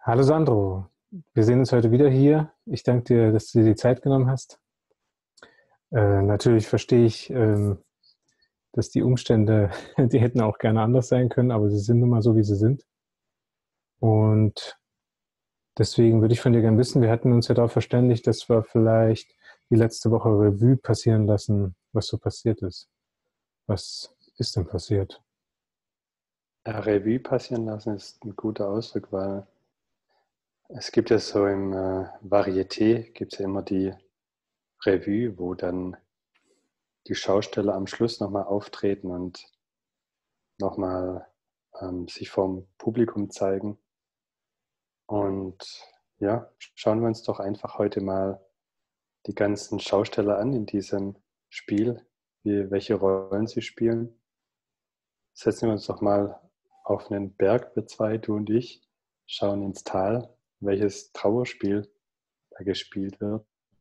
Hallo Sandro, wir sehen uns heute wieder hier. Ich danke dir, dass du dir die Zeit genommen hast. Natürlich verstehe ich, dass die Umstände, die hätten auch gerne anders sein können, aber sie sind nun mal so, wie sie sind. Und deswegen würde ich von dir gerne wissen, wir hatten uns ja darauf verständigt, dass wir vielleicht die letzte Woche Revue passieren lassen, was so passiert ist. Was ist denn passiert? Ja, Revue passieren lassen ist ein guter Ausdruck, weil es gibt ja so im Varieté gibt es ja immer die Revue, wo dann die Schausteller am Schluss nochmal auftreten und nochmal sich vorm Publikum zeigen. Und ja, schauen wir uns doch einfach heute mal die ganzen Schausteller an in diesem Spiel, welche Rollen sie spielen. Setzen wir uns doch mal auf einen Berg, wir zwei, du und ich, schauen ins Tal, welches Trauerspiel da gespielt wird.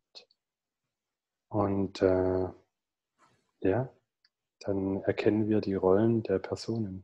Und ja, dann erkennen wir die Rollen der Personen.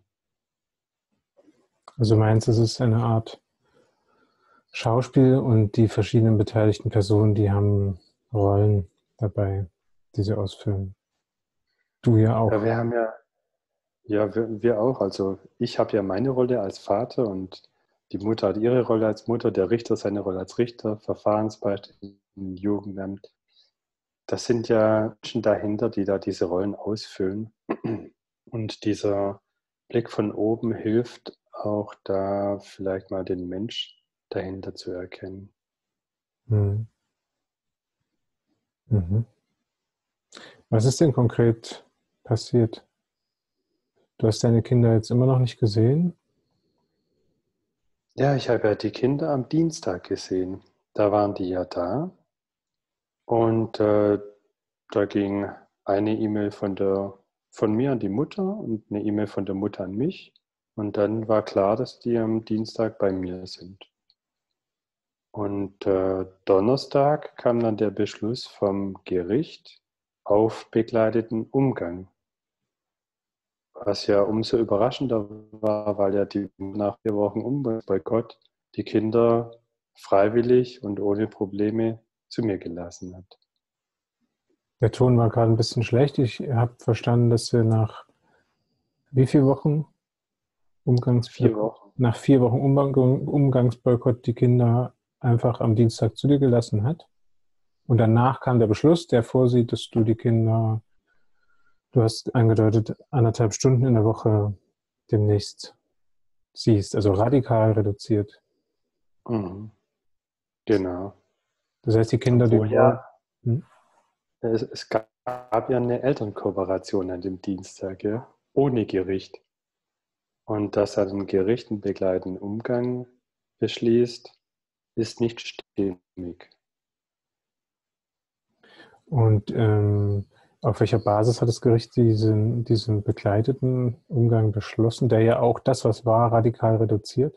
Also meinst du, es ist eine Art Schauspiel und die verschiedenen beteiligten Personen, die haben Rollen dabei, die sie ausfüllen. Du ja Ja, auch. wir haben ja, ja, wir auch. Also ich habe ja meine Rolle als Vater und die Mutter hat ihre Rolle als Mutter, der Richter seine Rolle als Richter, Verfahrensbeistand im Jugendamt. Das sind ja Menschen dahinter, die da diese Rollen ausfüllen. Und dieser Blick von oben hilft auch da vielleicht mal den Mensch dahinter zu erkennen. Mhm. Mhm. Was ist denn konkret passiert? Du hast deine Kinder jetzt immer noch nicht gesehen? Ja, ich habe ja die Kinder am Dienstag gesehen. Da waren die ja da. Und da ging eine E-Mail von mir an die Mutter und eine E-Mail von der Mutter an mich. Und dann war klar, dass die am Dienstag bei mir sind. Und Donnerstag kam dann der Beschluss vom Gericht auf begleiteten Umgang. Was ja umso überraschender war, weil ja die nach 4 Wochen Umgangsboykott die Kinder freiwillig und ohne Probleme zu mir gelassen hat. Der Ton war gerade ein bisschen schlecht. Ich habe verstanden, dass wir nach wie vielen Wochen vier Umgangsboykott, Wochen. nach 4 Wochen Umgangsboykott die Kinder einfach am Dienstag zu dir gelassen hat. Und danach kam der Beschluss, der vorsieht, dass du die Kinder, du hast angedeutet, 1,5 Stunden in der Woche demnächst siehst, also radikal reduziert. Mhm. Genau. Das heißt, die Kinder, die Obwohl wollen. ja, Hm? es gab ja eine Elternkooperation an dem Dienstag, ja, ohne Gericht. Und dass ein Gericht einen begleitenden Umgang beschließt, ist nicht stimmig. Und auf welcher Basis hat das Gericht diesen begleiteten Umgang beschlossen, der ja auch das, was war, radikal reduziert?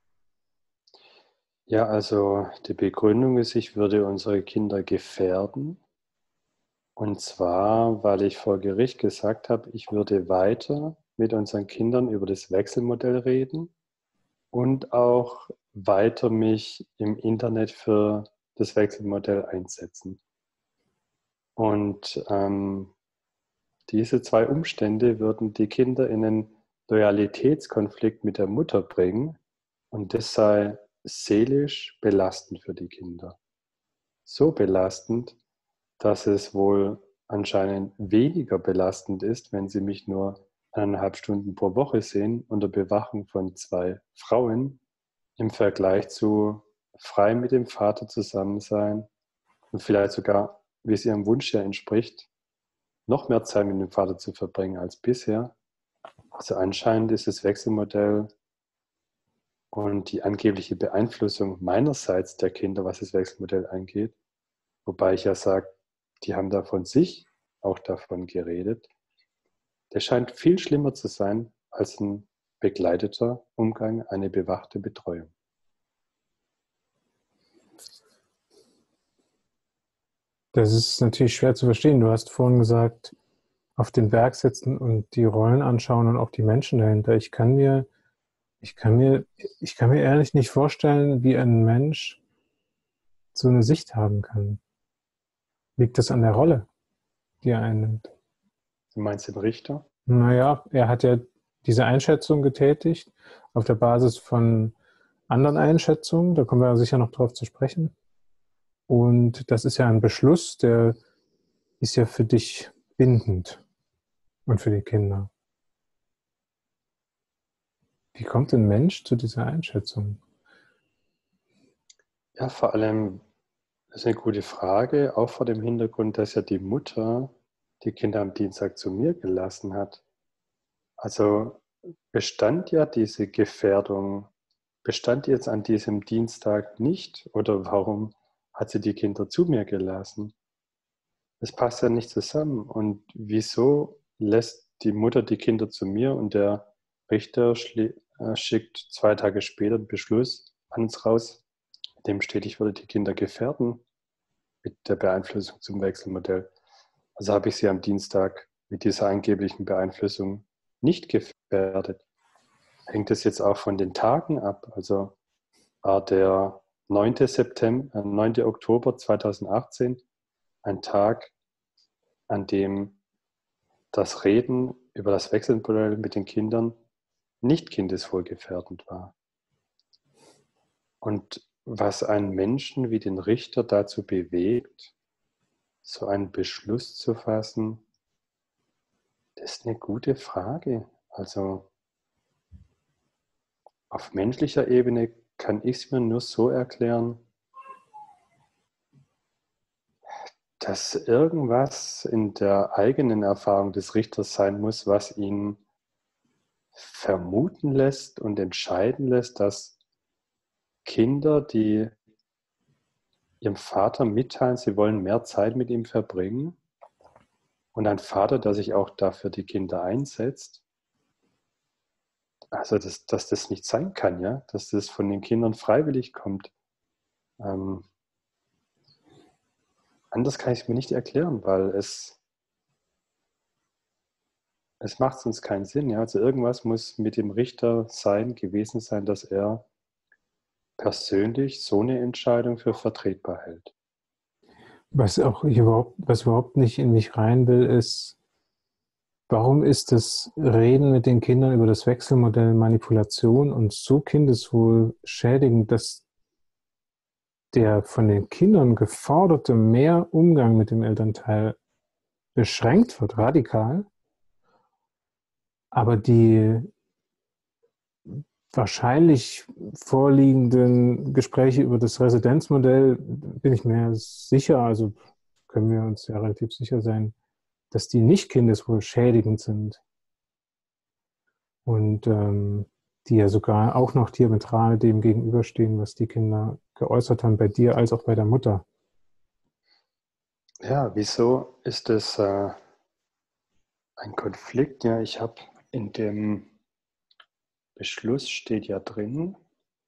Ja, also die Begründung ist, ich würde unsere Kinder gefährden. Und zwar, weil ich vor Gericht gesagt habe, ich würde weiter mit unseren Kindern über das Wechselmodell reden und auch weiter mich im Internet für das Wechselmodell einsetzen. Und diese zwei Umstände würden die Kinder in einen Loyalitätskonflikt mit der Mutter bringen und das sei seelisch belastend für die Kinder. So belastend, dass es wohl anscheinend weniger belastend ist, wenn sie mich nur 1,5 Stunden pro Woche sehen unter Bewachung von 2 Frauen im Vergleich zu frei mit dem Vater zusammen sein und vielleicht sogar, wie es ihrem Wunsch ja entspricht, noch mehr Zeit mit dem Vater zu verbringen als bisher. Also anscheinend ist das Wechselmodell und die angebliche Beeinflussung meinerseits der Kinder, was das Wechselmodell angeht, wobei ich ja sage, die haben da von sich auch davon geredet, der scheint viel schlimmer zu sein als ein begleiteter Umgang, eine bewachte Betreuung. Das ist natürlich schwer zu verstehen. Du hast vorhin gesagt, auf den Berg setzen und die Rollen anschauen und auch die Menschen dahinter. Ich kann mir Ich kann mir, ich kann mir ehrlich nicht vorstellen, wie ein Mensch so eine Sicht haben kann. Liegt das an der Rolle, die er einnimmt? Du meinst den Richter? Naja, er hat ja diese Einschätzung getätigt auf der Basis von anderen Einschätzungen. Da kommen wir sicher noch drauf zu sprechen. Und das ist ja ein Beschluss, der ist ja für dich bindend und für die Kinder. Wie kommt ein Mensch zu dieser Einschätzung? Ja, vor allem, das ist eine gute Frage, auch vor dem Hintergrund, dass ja die Mutter die Kinder am Dienstag zu mir gelassen hat. Also bestand ja diese Gefährdung, bestand jetzt an diesem Dienstag nicht oder warum hat sie die Kinder zu mir gelassen? Das passt ja nicht zusammen. Und wieso lässt die Mutter die Kinder zu mir und der Richter schickt 2 Tage später einen Beschluss an uns raus, in dem steht, ich würde die Kinder gefährden mit der Beeinflussung zum Wechselmodell. Also habe ich sie am Dienstag mit dieser angeblichen Beeinflussung nicht gefährdet. Hängt es jetzt auch von den Tagen ab? Also war der 9. Oktober 2018 ein Tag, an dem das Reden über das Wechselmodell mit den Kindern nicht kindeswohlgefährdend war. Und was einen Menschen wie den Richter dazu bewegt, so einen Beschluss zu fassen, das ist eine gute Frage. Also auf menschlicher Ebene kann ich es mir nur so erklären, dass irgendwas in der eigenen Erfahrung des Richters sein muss, was ihn vermuten lässt und entscheiden lässt, dass Kinder, die ihrem Vater mitteilen, sie wollen mehr Zeit mit ihm verbringen, und ein Vater, der sich auch dafür die Kinder einsetzt, also dass das nicht sein kann, ja, dass das von den Kindern freiwillig kommt. Ähm, Anders kann ich es mir nicht erklären, weil es macht sonst keinen Sinn. Ja? Also irgendwas muss mit dem Richter gewesen sein, dass er persönlich so eine Entscheidung für vertretbar hält. Was überhaupt nicht in mich rein will, ist, warum ist das Reden mit den Kindern über das Wechselmodell Manipulation und so kindeswohl schädigend, dass der von den Kindern geforderte mehr Umgang mit dem Elternteil beschränkt wird, radikal, aber die wahrscheinlich vorliegenden Gespräche über das Residenzmodell bin ich mir sicher, also können wir uns ja relativ sicher sein, dass die nicht kindeswohl schädigend sind und die ja sogar auch noch diametral dem gegenüberstehen, was die Kinder geäußert haben, bei dir als auch bei der Mutter. Ja, wieso ist es ein Konflikt? Ja, ich habe in dem Beschluss steht ja drin,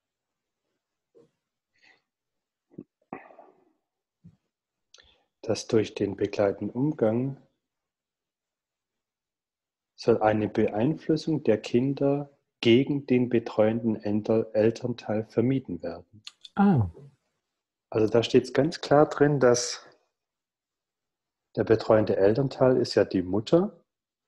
dass durch den begleitenden Umgang soll eine Beeinflussung der Kinder gegen den betreuenden Elternteil vermieden werden. Ah, Also da steht es ganz klar drin, dass der betreuende Elternteil ist ja die Mutter,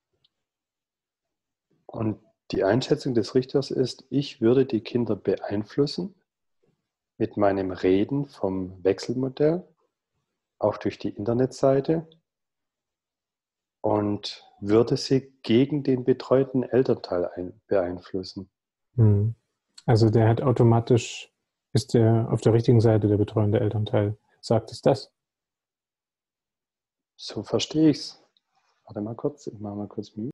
und die Einschätzung des Richters ist, ich würde die Kinder beeinflussen mit meinem Reden vom Wechselmodell, auch durch die Internetseite, und würde sie gegen den betreuten Elternteil beeinflussen. hm. Also der hat automatisch, ist der auf der richtigen Seite der betreuende Elternteil. Sagt es das? So verstehe ich es. Warte mal kurz, ich mache mal kurz Mute.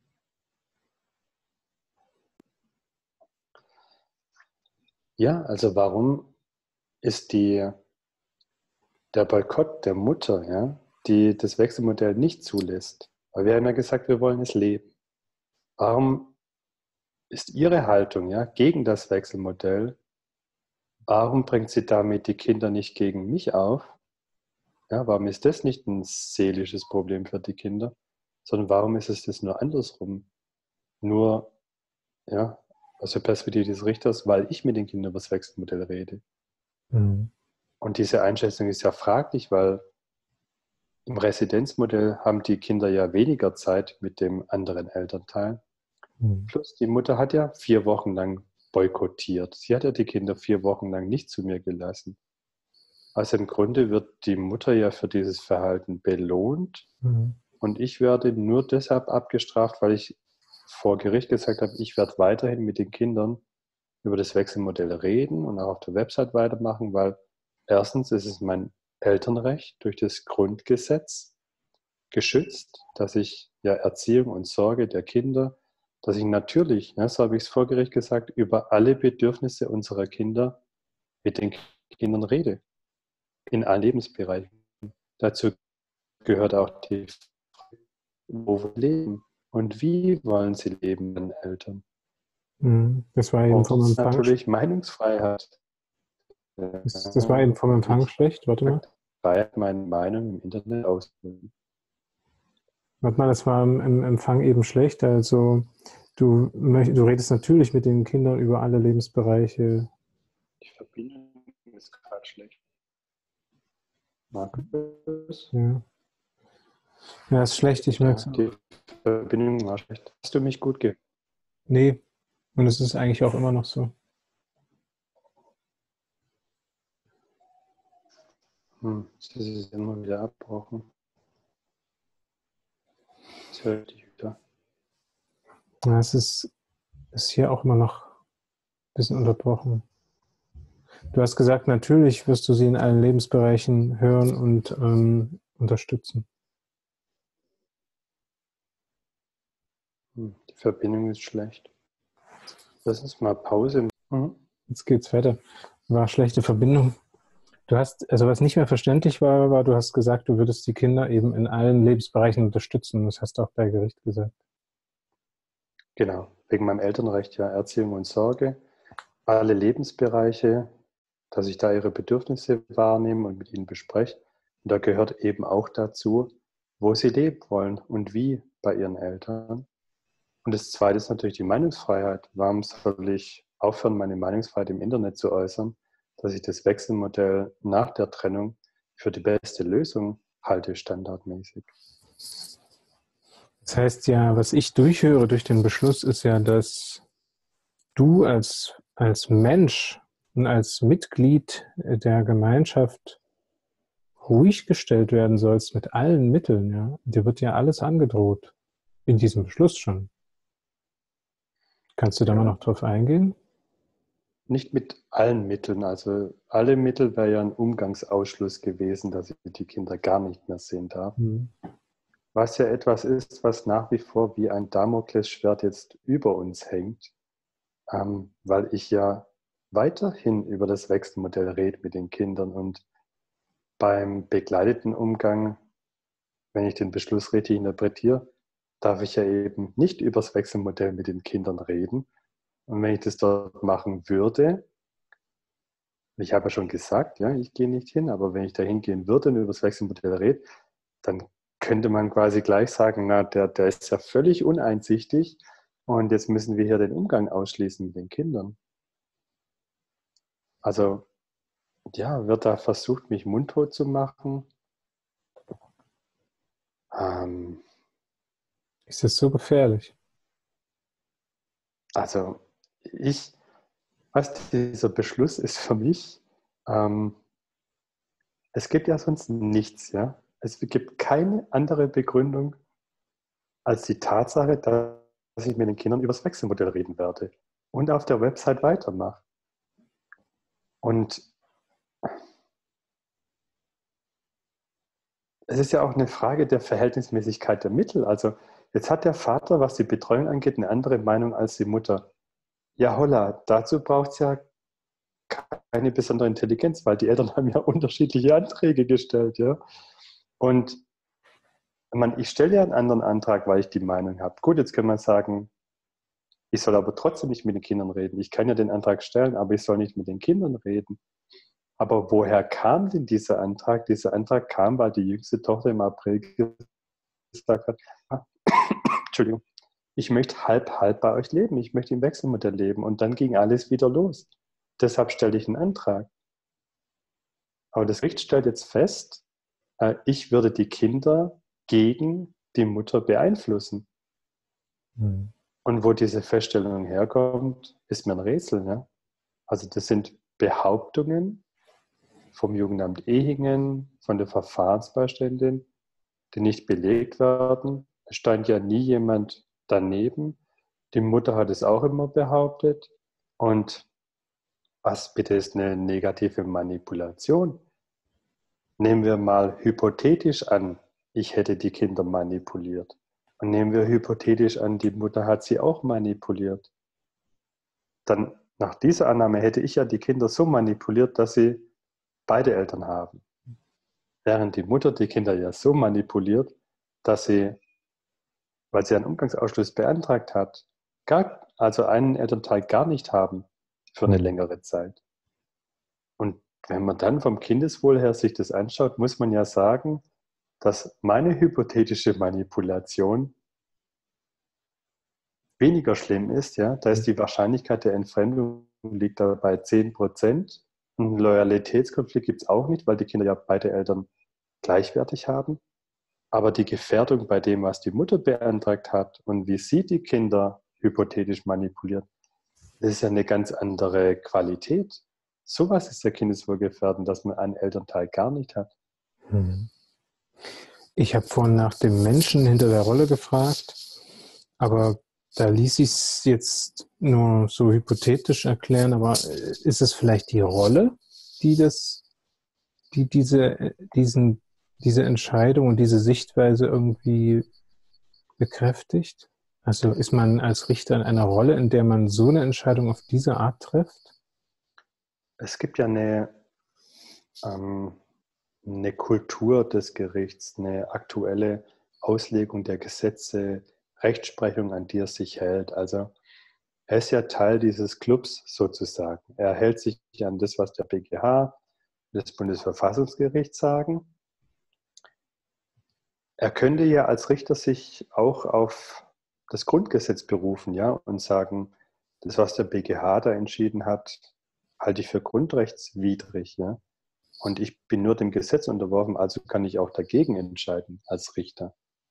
Ja, also warum ist der Boykott der Mutter, ja, die das Wechselmodell nicht zulässt? Weil wir haben ja gesagt, wir wollen es leben. Warum ist ihre Haltung, ja, gegen das Wechselmodell? Warum bringt sie damit die Kinder nicht gegen mich auf? Ja, warum ist das nicht ein seelisches Problem für die Kinder? Sondern warum ist es das nur andersrum? Nur, ja, aus der Perspektive des Richters, weil ich mit den Kindern über das Wechselmodell rede. Mhm. Und diese Einschätzung ist ja fraglich, weil im Residenzmodell haben die Kinder ja weniger Zeit mit dem anderen Elternteil. Mhm. Plus die Mutter hat ja 4 Wochen lang boykottiert. Sie hat ja die Kinder 4 Wochen lang nicht zu mir gelassen. Also im Grunde wird die Mutter ja für dieses Verhalten belohnt Mhm. und ich werde nur deshalb abgestraft, weil ich vor Gericht gesagt habe, ich werde weiterhin mit den Kindern über das Wechselmodell reden und auch auf der Website weitermachen, weil erstens ist es mein Elternrecht durch das Grundgesetz geschützt, dass ich ja Erziehung und Sorge der Kinder, dass ich natürlich, ja, so habe ich es vor Gericht gesagt, über alle Bedürfnisse unserer Kinder mit den Kindern rede, in allen Lebensbereichen. Dazu gehört auch die Frage, wo wir leben und wie wollen sie leben, meine Eltern. Mhm. Das war eben vom Und Empfang. natürlich Meinungsfreiheit. Das war eben vom Empfang Ich schlecht. Warte mal. Freiheit, meine Meinung im Internet auszuüben. Warte mal, das war im Empfang eben schlecht. Also du redest natürlich mit den Kindern über alle Lebensbereiche. Die Verbindung ist gerade schlecht. Markus? Ja, ja, ist schlecht, ich merke Ja, es auch. die Verbindung war schlecht. Hast du mich gut gehört? Nee, und es ist eigentlich auch immer noch so. Jetzt ist es immer wieder abbrochen. Jetzt höre ich dich wieder. Ja, ist hier auch immer noch ein bisschen unterbrochen. Du hast gesagt, natürlich wirst du sie in allen Lebensbereichen hören und unterstützen. Die Verbindung ist schlecht. Lass uns mal Pause machen. Jetzt geht's weiter. War schlechte Verbindung. Du hast, also was nicht mehr verständlich war, du hast gesagt, du würdest die Kinder eben in allen Lebensbereichen unterstützen. Das hast du auch bei Gericht gesagt. Genau, wegen meinem Elternrecht, ja, Erziehung und Sorge. Alle Lebensbereiche, dass ich da ihre Bedürfnisse wahrnehme und mit ihnen bespreche. Und da gehört eben auch dazu, wo sie leben wollen und wie bei ihren Eltern. Und das Zweite ist natürlich die Meinungsfreiheit. Warum soll ich aufhören, meine Meinungsfreiheit im Internet zu äußern, dass ich das Wechselmodell nach der Trennung für die beste Lösung halte, standardmäßig? Das heißt ja, was ich durchhöre durch den Beschluss, ist ja, dass du als Mensch und als Mitglied der Gemeinschaft ruhig gestellt werden sollst mit allen Mitteln. Ja? Dir wird ja alles angedroht. In diesem Beschluss schon. Kannst du da mal Ja, noch drauf eingehen? nicht mit allen Mitteln. Also alle Mittel wäre ja ein Umgangsausschluss gewesen, dass ich die Kinder gar nicht mehr sehen darf. Hm. Was ja etwas ist, was nach wie vor wie ein Damoklesschwert jetzt über uns hängt, weil ich ja weiterhin über das Wechselmodell rede mit den Kindern und beim begleiteten Umgang, wenn ich den Beschluss richtig interpretiere, darf ich ja eben nicht über das Wechselmodell mit den Kindern reden. Und wenn ich das dort machen würde, ich habe ja schon gesagt, ja, ich gehe nicht hin, aber wenn ich da hingehen würde und über das Wechselmodell rede, dann könnte man quasi gleich sagen, na, der ist ja völlig uneinsichtig und jetzt müssen wir hier den Umgang ausschließen mit den Kindern. Also ja, wird da versucht, mich mundtot zu machen. Ähm, Ist das so gefährlich? also dieser Beschluss ist für mich, ähm, es gibt ja sonst nichts, ja. Es gibt keine andere Begründung als die Tatsache, dass ich mit den Kindern über das Wechselmodell reden werde und auf der Website weitermache. Und es ist ja auch eine Frage der Verhältnismäßigkeit der Mittel. Also jetzt hat der Vater, was die Betreuung angeht, eine andere Meinung als die Mutter. Ja, holla, dazu braucht es ja keine besondere Intelligenz, weil die Eltern haben ja unterschiedliche Anträge gestellt, ja. Und ich stelle ja einen anderen Antrag, weil ich die Meinung habe. Gut, jetzt kann man sagen, ich soll aber trotzdem nicht mit den Kindern reden. Ich kann ja den Antrag stellen, aber ich soll nicht mit den Kindern reden. Aber woher kam denn dieser Antrag? Dieser Antrag kam, weil die jüngste Tochter im April gesagt hat, Entschuldigung, ich möchte halb bei euch leben, ich möchte im Wechselmodell leben. Und dann ging alles wieder los. Deshalb stellte ich einen Antrag. Aber das Gericht stellt jetzt fest, ich würde die Kinder gegen die Mutter beeinflussen. Mhm. Und wo diese Feststellung herkommt, ist mir ein Rätsel. Ne? Also das sind Behauptungen vom Jugendamt Ehingen, von der Verfahrensbeiständin, die nicht belegt werden. Es stand ja nie jemand daneben. Die Mutter hat es auch immer behauptet. Und was bitte ist eine negative Manipulation? Nehmen wir mal hypothetisch an, ich hätte die Kinder manipuliert. Und nehmen wir hypothetisch an, die Mutter hat sie auch manipuliert. Dann nach dieser Annahme hätte ich ja die Kinder so manipuliert, dass sie beide Eltern haben. Während die Mutter die Kinder ja so manipuliert, dass sie, weil sie einen Umgangsausschluss beantragt hat, also einen Elternteil gar nicht haben für eine längere Zeit. Und wenn man dann vom Kindeswohl her sich das anschaut, muss man ja sagen, dass meine hypothetische Manipulation weniger schlimm ist. Ja? Da ist die Wahrscheinlichkeit der Entfremdung liegt da bei 10%. Einen Loyalitätskonflikt gibt es auch nicht, weil die Kinder ja beide Eltern gleichwertig haben. Aber die Gefährdung bei dem, was die Mutter beantragt hat und wie sie die Kinder hypothetisch manipuliert, das ist ja eine ganz andere Qualität. Sowas ist ja kindeswohlgefährdend, dass man einen Elternteil gar nicht hat. Ich habe vorhin nach dem Menschen hinter der Rolle gefragt, aber da ließ ich es jetzt nur so hypothetisch erklären, aber ist es vielleicht die Rolle, die diese Entscheidung und diese Sichtweise irgendwie bekräftigt? Also ist man als Richter in einer Rolle, in der man so eine Entscheidung auf diese Art trifft? Es gibt ja eine Kultur des Gerichts, eine aktuelle Auslegung der Gesetze, Rechtsprechung, an die er sich hält. Also er ist ja Teil dieses Clubs sozusagen. Er hält sich an das, was der BGH, das Bundesverfassungsgericht sagen. Er könnte ja als Richter sich auch auf das Grundgesetz berufen, ja, und sagen, das, was der BGH da entschieden hat, halte ich für grundrechtswidrig, ja. Und ich bin nur dem Gesetz unterworfen, also kann ich auch dagegen entscheiden als Richter.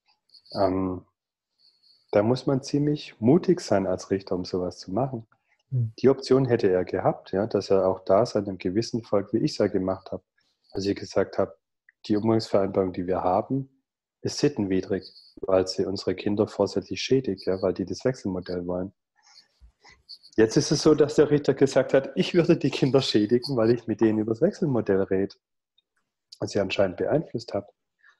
Da muss man ziemlich mutig sein als Richter, um sowas zu machen. Die Option hätte er gehabt, ja, dass er auch da seinem Gewissen folgt, wie ich es ja gemacht habe. Als ich gesagt habe, die Umgangsvereinbarung, die wir haben, ist sittenwidrig, weil sie unsere Kinder vorsätzlich schädigt, ja, weil die das Wechselmodell wollen. Jetzt ist es so, dass der Richter gesagt hat, ich würde die Kinder schädigen, weil ich mit denen über das Wechselmodell rede, was sie anscheinend beeinflusst habe.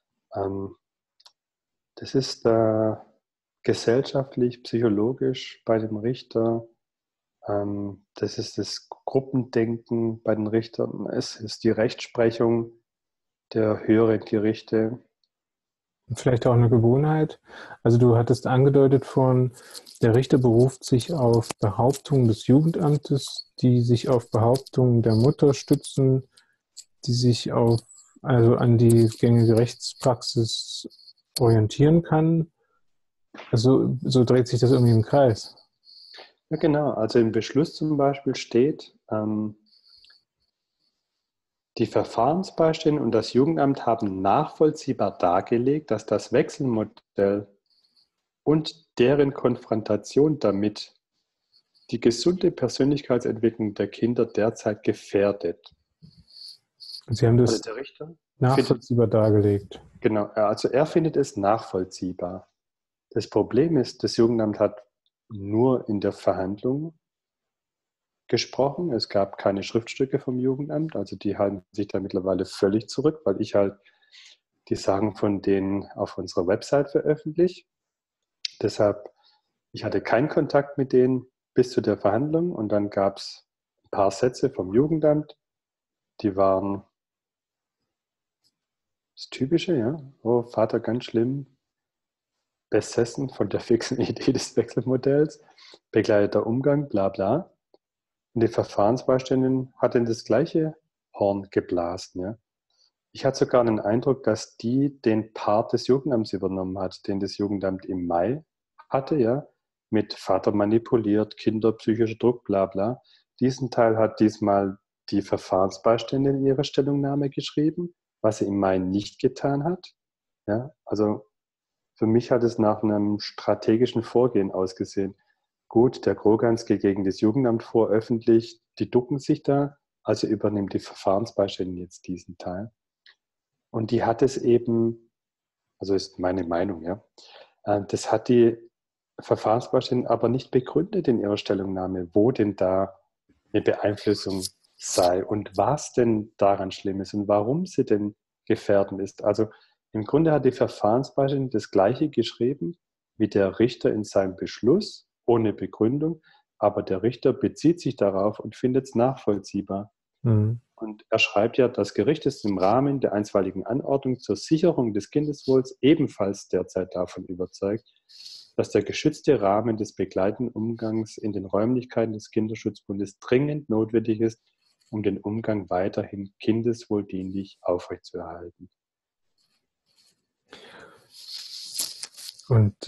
Das ist gesellschaftlich, psychologisch bei dem Richter. Das ist das Gruppendenken bei den Richtern. Es ist die Rechtsprechung der höheren Gerichte. Vielleicht auch eine Gewohnheit. Also du hattest angedeutet von, der Richter beruft sich auf Behauptungen des Jugendamtes, die sich auf Behauptungen der Mutter stützen, die sich also an die gängige Rechtspraxis orientieren kann. Also so dreht sich das irgendwie im Kreis. Ja, genau. Also im Beschluss zum Beispiel steht, die Verfahrensbeiständin und das Jugendamt haben nachvollziehbar dargelegt, dass das Wechselmodell und deren Konfrontation damit die gesunde Persönlichkeitsentwicklung der Kinder derzeit gefährdet. Sie haben Also das der Richter nachvollziehbar dargelegt. Genau, also er findet es nachvollziehbar. Das Problem ist, das Jugendamt hat nur in der Verhandlung gesprochen. Es gab keine Schriftstücke vom Jugendamt, also die halten sich da mittlerweile völlig zurück, weil ich halt die Sagen von denen auf unserer Website veröffentliche. Deshalb, ich hatte keinen Kontakt mit denen bis zu der Verhandlung und dann gab es ein paar Sätze vom Jugendamt, die waren das Typische, ja. Oh, Vater, ganz schlimm, besessen von der fixen Idee des Wechselmodells, begleiteter Umgang, bla bla. Und die Verfahrensbeiständin hat in das gleiche Horn geblasen. Ja. Ich hatte sogar den Eindruck, dass die den Part des Jugendamts übernommen hat, den das Jugendamt im Mai hatte, ja, mit Vater manipuliert, Kinder, psychischer Druck, bla bla. Diesen Teil hat diesmal die Verfahrensbeistände in ihrer Stellungnahme geschrieben, was sie im Mai nicht getan hat. Ja, also für mich hat es nach einem strategischen Vorgehen ausgesehen. Gut, der Groganz geht gegen das Jugendamt vor, öffentlich, die ducken sich da, also übernimmt die Verfahrensbeistände jetzt diesen Teil. Und die hat es eben, also ist meine Meinung, ja, das hat die Verfahrensbeistände aber nicht begründet in ihrer Stellungnahme, wo denn da eine Beeinflussung sei und was denn daran schlimm ist und warum sie denn gefährdend ist. Also im Grunde hat die Verfahrensbeistände das Gleiche geschrieben wie der Richter in seinem Beschluss, ohne Begründung, aber der Richter bezieht sich darauf und findet es nachvollziehbar. Mhm. Und er schreibt ja, das Gericht ist im Rahmen der einstweiligen Anordnung zur Sicherung des Kindeswohls ebenfalls derzeit davon überzeugt, dass der geschützte Rahmen des begleitenden Umgangs in den Räumlichkeiten des Kinderschutzbundes dringend notwendig ist, um den Umgang weiterhin kindeswohldienlich aufrechtzuerhalten. Und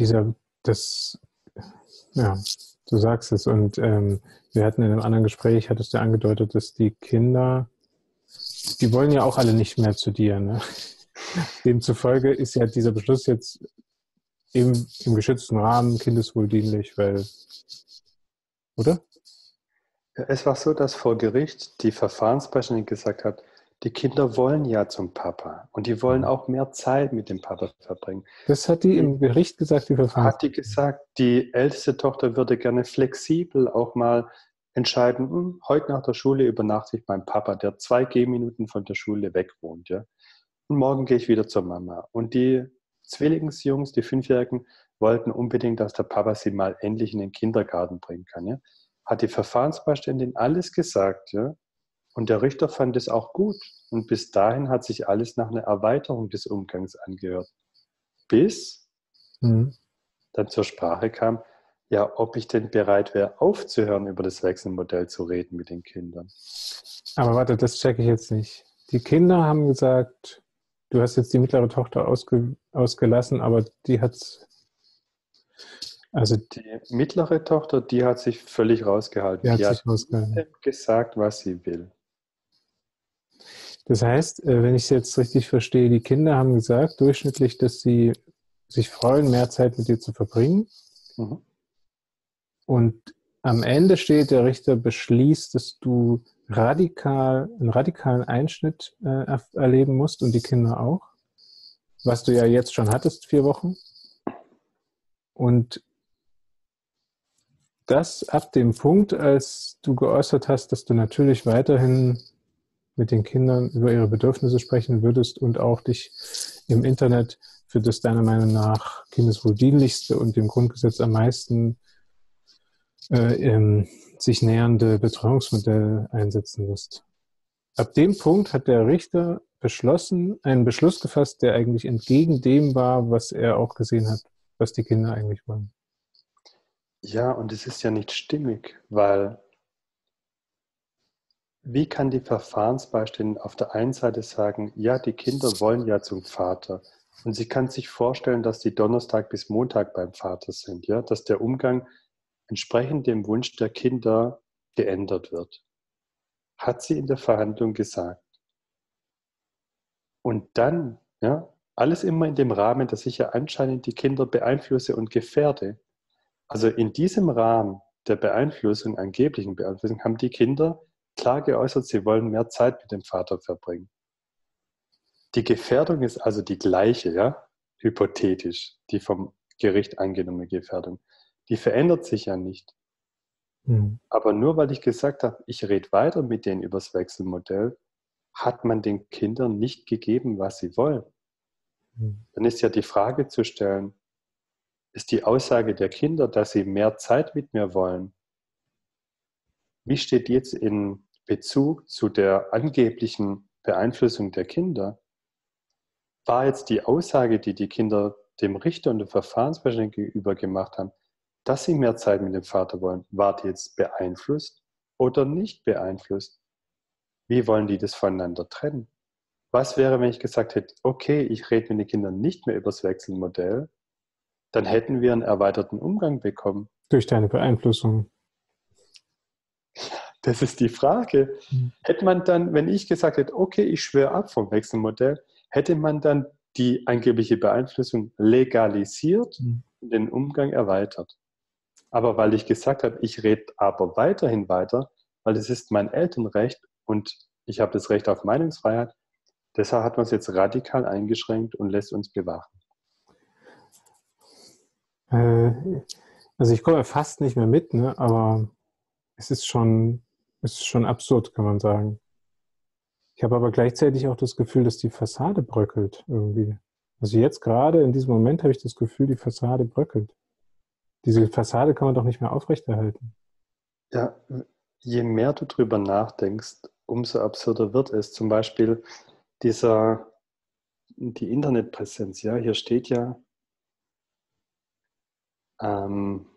ja, du sagst es. Und wir hatten in einem anderen Gespräch, hattest du angedeutet, dass die Kinder, die wollen ja auch alle nicht mehr zu dir. Ne? Demzufolge ist ja dieser Beschluss jetzt im geschützten Rahmen kindeswohldienlich, oder? Es war so, dass vor Gericht die Verfahrensbeiständige gesagt hat, die Kinder wollen ja zum Papa und die wollen auch mehr Zeit mit dem Papa verbringen. Das hat die im Gericht gesagt, die Hat die gesagt, die älteste Tochter würde gerne flexibel auch mal entscheiden, heute nach der Schule übernachte ich beim Papa, der 2 Gehminuten von der Schule weg wohnt. Ja? Und morgen gehe ich wieder zur Mama. Und die Zwillingsjungs, die 5-Jährigen, wollten unbedingt, dass der Papa sie mal endlich in den Kindergarten bringen kann. Ja? Hat die Verfahrensbeiständin alles gesagt. Ja? Und der Richter fand es auch gut. Und bis dahin hat sich alles nach einer Erweiterung des Umgangs angehört. Bis dann zur Sprache kam, ja, ob ich denn bereit wäre, aufzuhören, über das Wechselmodell zu reden mit den Kindern. Aber warte, das checke ich jetzt nicht. Die Kinder haben gesagt, du hast jetzt die mittlere Tochter ausgelassen, aber die hat, also die mittlere Tochter, die hat sich völlig rausgehalten. Die hat Die sich hat rausgehalten. gesagt, was sie will. Das heißt, wenn ich es jetzt richtig verstehe, die Kinder haben gesagt, durchschnittlich, dass sie sich freuen, mehr Zeit mit dir zu verbringen. Mhm. Und am Ende steht, der Richter beschließt, dass du einen radikalen Einschnitt erleben musst und die Kinder auch, was du ja jetzt schon hattest, 4 Wochen. Und das ab dem Punkt, als du geäußert hast, dass du natürlich weiterhin mit den Kindern über ihre Bedürfnisse sprechen würdest und auch dich im Internet für das deiner Meinung nach kindeswohldienlichste und dem Grundgesetz am meisten sich nähernde Betreuungsmodell einsetzen wirst. Ab dem Punkt hat der Richter einen Beschluss gefasst, der eigentlich entgegen dem war, was er auch gesehen hat, was die Kinder eigentlich wollen. Ja, und es ist ja nicht stimmig, weil wie kann die Verfahrensbeiständin auf der einen Seite sagen, ja, die Kinder wollen ja zum Vater und sie kann sich vorstellen, dass die Donnerstag bis Montag beim Vater sind, ja, dass der Umgang entsprechend dem Wunsch der Kinder geändert wird. Hat sie in der Verhandlung gesagt. Und dann, ja, alles immer in dem Rahmen, dass ich ja anscheinend die Kinder beeinflusse und gefährde. Also in diesem Rahmen der Beeinflussung, angeblichen Beeinflussung, haben die Kinder klar geäußert, sie wollen mehr Zeit mit dem Vater verbringen. Die Gefährdung ist also die gleiche, ja, hypothetisch, die vom Gericht angenommene Gefährdung. Die verändert sich ja nicht. Aber nur weil ich gesagt habe, ich rede weiter mit denen über das Wechselmodell, hat man den Kindern nicht gegeben, was sie wollen. Dann ist ja die Frage zu stellen, ist die Aussage der Kinder, dass sie mehr Zeit mit mir wollen, wie steht die jetzt in Bezug zu der angeblichen Beeinflussung der Kinder? War jetzt die Aussage, die die Kinder dem Richter und dem Verfahrensbeiständigen gegenüber gemacht haben, dass sie mehr Zeit mit dem Vater wollen, war die jetzt beeinflusst oder nicht beeinflusst? Wie wollen die das voneinander trennen? Was wäre, wenn ich gesagt hätte, okay, ich rede mit den Kindern nicht mehr über das Wechselmodell, dann hätten wir einen erweiterten Umgang bekommen. Durch deine Beeinflussung. Das ist die Frage. Hätte man dann, wenn ich gesagt hätte, okay, ich schwöre ab vom Wechselmodell, hätte man dann die angebliche Beeinflussung legalisiert Mhm. und den Umgang erweitert? Aber weil ich gesagt habe, ich rede aber weiterhin weiter, weil es ist mein Elternrecht und ich habe das Recht auf Meinungsfreiheit, deshalb hat man es jetzt radikal eingeschränkt und lässt uns bewachen. Äh, also ich komme fast nicht mehr mit, ne? Aber es ist schon absurd, kann man sagen. Ich habe aber gleichzeitig auch das Gefühl, dass die Fassade bröckelt irgendwie. Also jetzt gerade in diesem Moment habe ich das Gefühl, die Fassade bröckelt. Diese Fassade kann man doch nicht mehr aufrechterhalten. Ja, je mehr du drüber nachdenkst, umso absurder wird es. Zum Beispiel die Internetpräsenz. Ja, hier steht ja, ähm,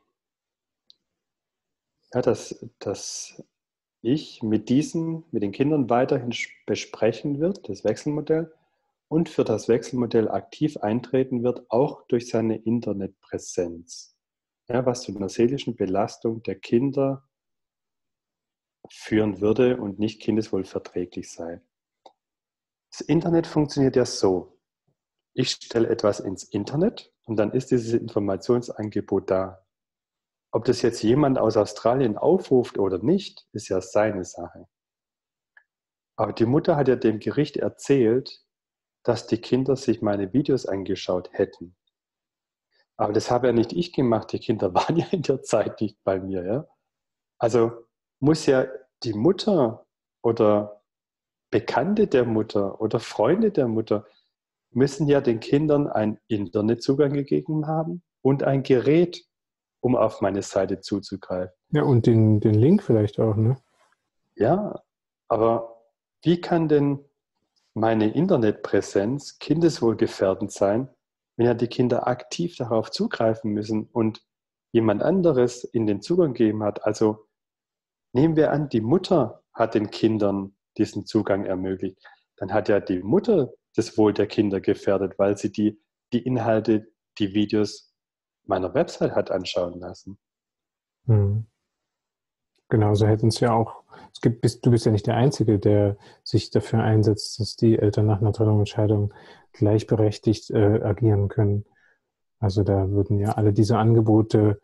ja, dass ich mit den Kindern weiterhin besprechen wird, das Wechselmodell, und für das Wechselmodell aktiv eintreten wird, auch durch seine Internetpräsenz. Ja, was zu einer seelischen Belastung der Kinder führen würde und nicht kindeswohlverträglich sei. Das Internet funktioniert ja so. Ich stelle etwas ins Internet und dann ist dieses Informationsangebot da. Ob das jetzt jemand aus Australien aufruft oder nicht, ist ja seine Sache. Aber die Mutter hat ja dem Gericht erzählt, dass die Kinder sich meine Videos angeschaut hätten. Aber das habe ja nicht ich gemacht. Die Kinder waren ja in der Zeit nicht bei mir. Ja? Also muss ja die Mutter oder Bekannte der Mutter oder Freunde der Mutter müssen ja den Kindern einen Internetzugang gegeben haben und ein Gerät, um auf meine Seite zuzugreifen. Ja, und den Link vielleicht auch, ne? Ja, aber wie kann denn meine Internetpräsenz kindeswohlgefährdend sein, wenn ja die Kinder aktiv darauf zugreifen müssen und jemand anderes in den Zugang gegeben hat? Also nehmen wir an, die Mutter hat den Kindern diesen Zugang ermöglicht. Dann hat ja die Mutter das Wohl der Kinder gefährdet, weil sie die Inhalte, die Videos meiner Website hat anschauen lassen. Hm. Genau, so hätte uns ja auch, du bist ja nicht der Einzige, der sich dafür einsetzt, dass die Eltern nach einer Trennungsentscheidung gleichberechtigt agieren können. Also da würden ja alle diese Angebote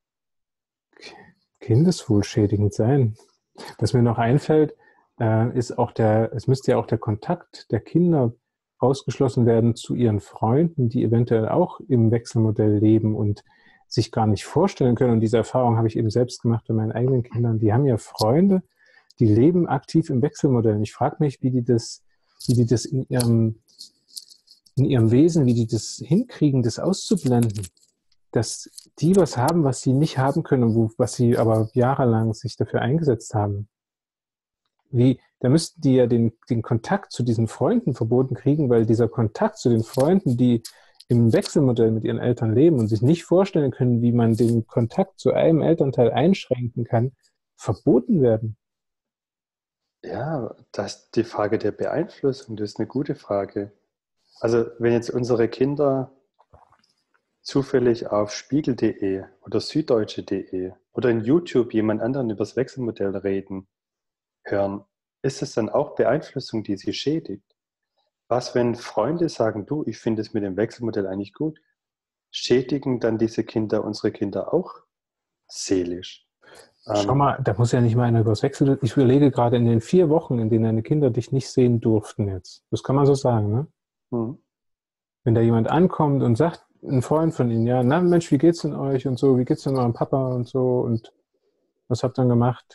kindeswohlschädigend sein. Was mir noch einfällt, ist auch es müsste ja auch der Kontakt der Kinder ausgeschlossen werden zu ihren Freunden, die eventuell auch im Wechselmodell leben und sich gar nicht vorstellen können. Und diese Erfahrung habe ich eben selbst gemacht bei meinen eigenen Kindern. Die haben ja Freunde, die leben aktiv im Wechselmodell. Und ich frage mich, wie die das in ihrem Wesen, wie die das hinkriegen, das auszublenden, dass die was haben, was sie nicht haben können und was sie aber jahrelang sich dafür eingesetzt haben. Da müssten die ja den Kontakt zu diesen Freunden verboten kriegen, weil dieser Kontakt zu den Freunden, die im Wechselmodell mit ihren Eltern leben und sich nicht vorstellen können, wie man den Kontakt zu einem Elternteil einschränken kann, verboten werden. Ja, das ist die Frage der Beeinflussung, das ist eine gute Frage. Also wenn jetzt unsere Kinder zufällig auf spiegel.de oder süddeutsche.de oder in YouTube jemand anderen über das Wechselmodell reden hören, ist es dann auch Beeinflussung, die sie schädigt? Was, wenn Freunde sagen, du, ich finde es mit dem Wechselmodell eigentlich gut, schädigen dann diese Kinder unsere Kinder auch seelisch? Schau Ähm, mal, da muss ja nicht mal einer übers Wechsel. Ich überlege gerade in den 4 Wochen, in denen deine Kinder dich nicht sehen durften jetzt. Das kann man so sagen, ne? hm. Wenn da jemand ankommt und sagt, ein Freund von ihnen, ja, na Mensch, wie geht's denn euch und so, wie geht's denn eurem Papa und so und was habt ihr dann gemacht?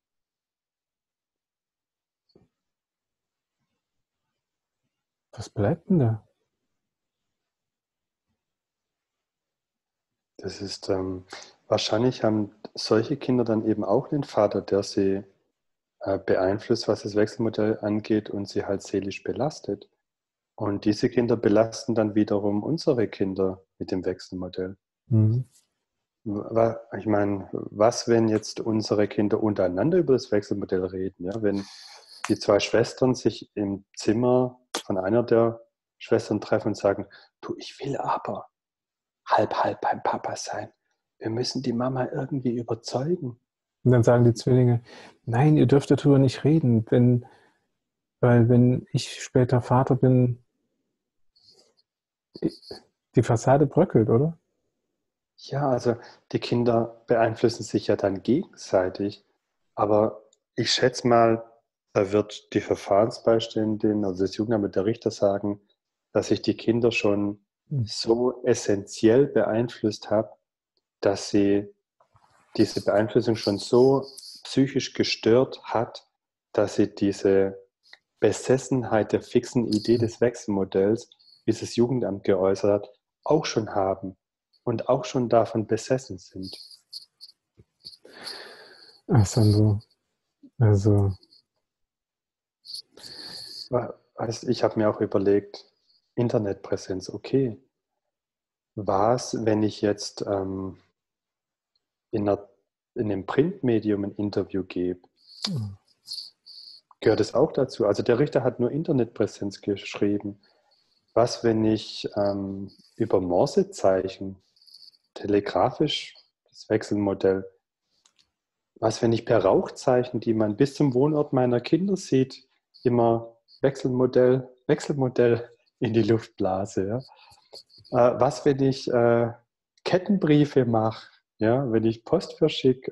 Was bleibt denn da? Das ist wahrscheinlich haben solche Kinder dann eben auch einen Vater, der sie beeinflusst, was das Wechselmodell angeht und sie halt seelisch belastet. Und diese Kinder belasten dann wiederum unsere Kinder mit dem Wechselmodell. Mhm. Ich meine, was, wenn jetzt unsere Kinder untereinander über das Wechselmodell reden? Ja? Wenn die zwei Schwestern sich im Zimmer von einer der Schwestern treffen und sagen, du, ich will aber halb beim Papa sein. wir müssen die Mama irgendwie überzeugen. Und dann sagen die Zwillinge, nein, ihr dürft darüber nicht reden, weil wenn ich später Vater bin, die Fassade bröckelt, oder? Ja, also die Kinder beeinflussen sich ja dann gegenseitig, aber ich schätze mal, da wird die Verfahrensbeiständin oder das Jugendamt, der Richter sagen, dass ich die Kinder schon Hm. so essentiell beeinflusst habe, dass sie diese Beeinflussung schon so psychisch gestört hat, dass sie diese Besessenheit der fixen Idee des Wechselmodells, wie es das Jugendamt geäußert hat, auch schon haben und auch schon davon besessen sind. Ach, Sandro, also, Also ich habe mir auch überlegt, Internetpräsenz, okay. Was, wenn ich jetzt in, in einem Printmedium ein Interview gebe? Gehört es auch dazu? Also der Richter hat nur Internetpräsenz geschrieben. Was, wenn ich über Morsezeichen, telegrafisch, das Wechselmodell, was, wenn ich per Rauchzeichen, die man bis zum Wohnort meiner Kinder sieht, immer Wechselmodell in die Luft blase? Ja? Was, wenn ich Kettenbriefe mache, ja? Wenn ich Post verschicke?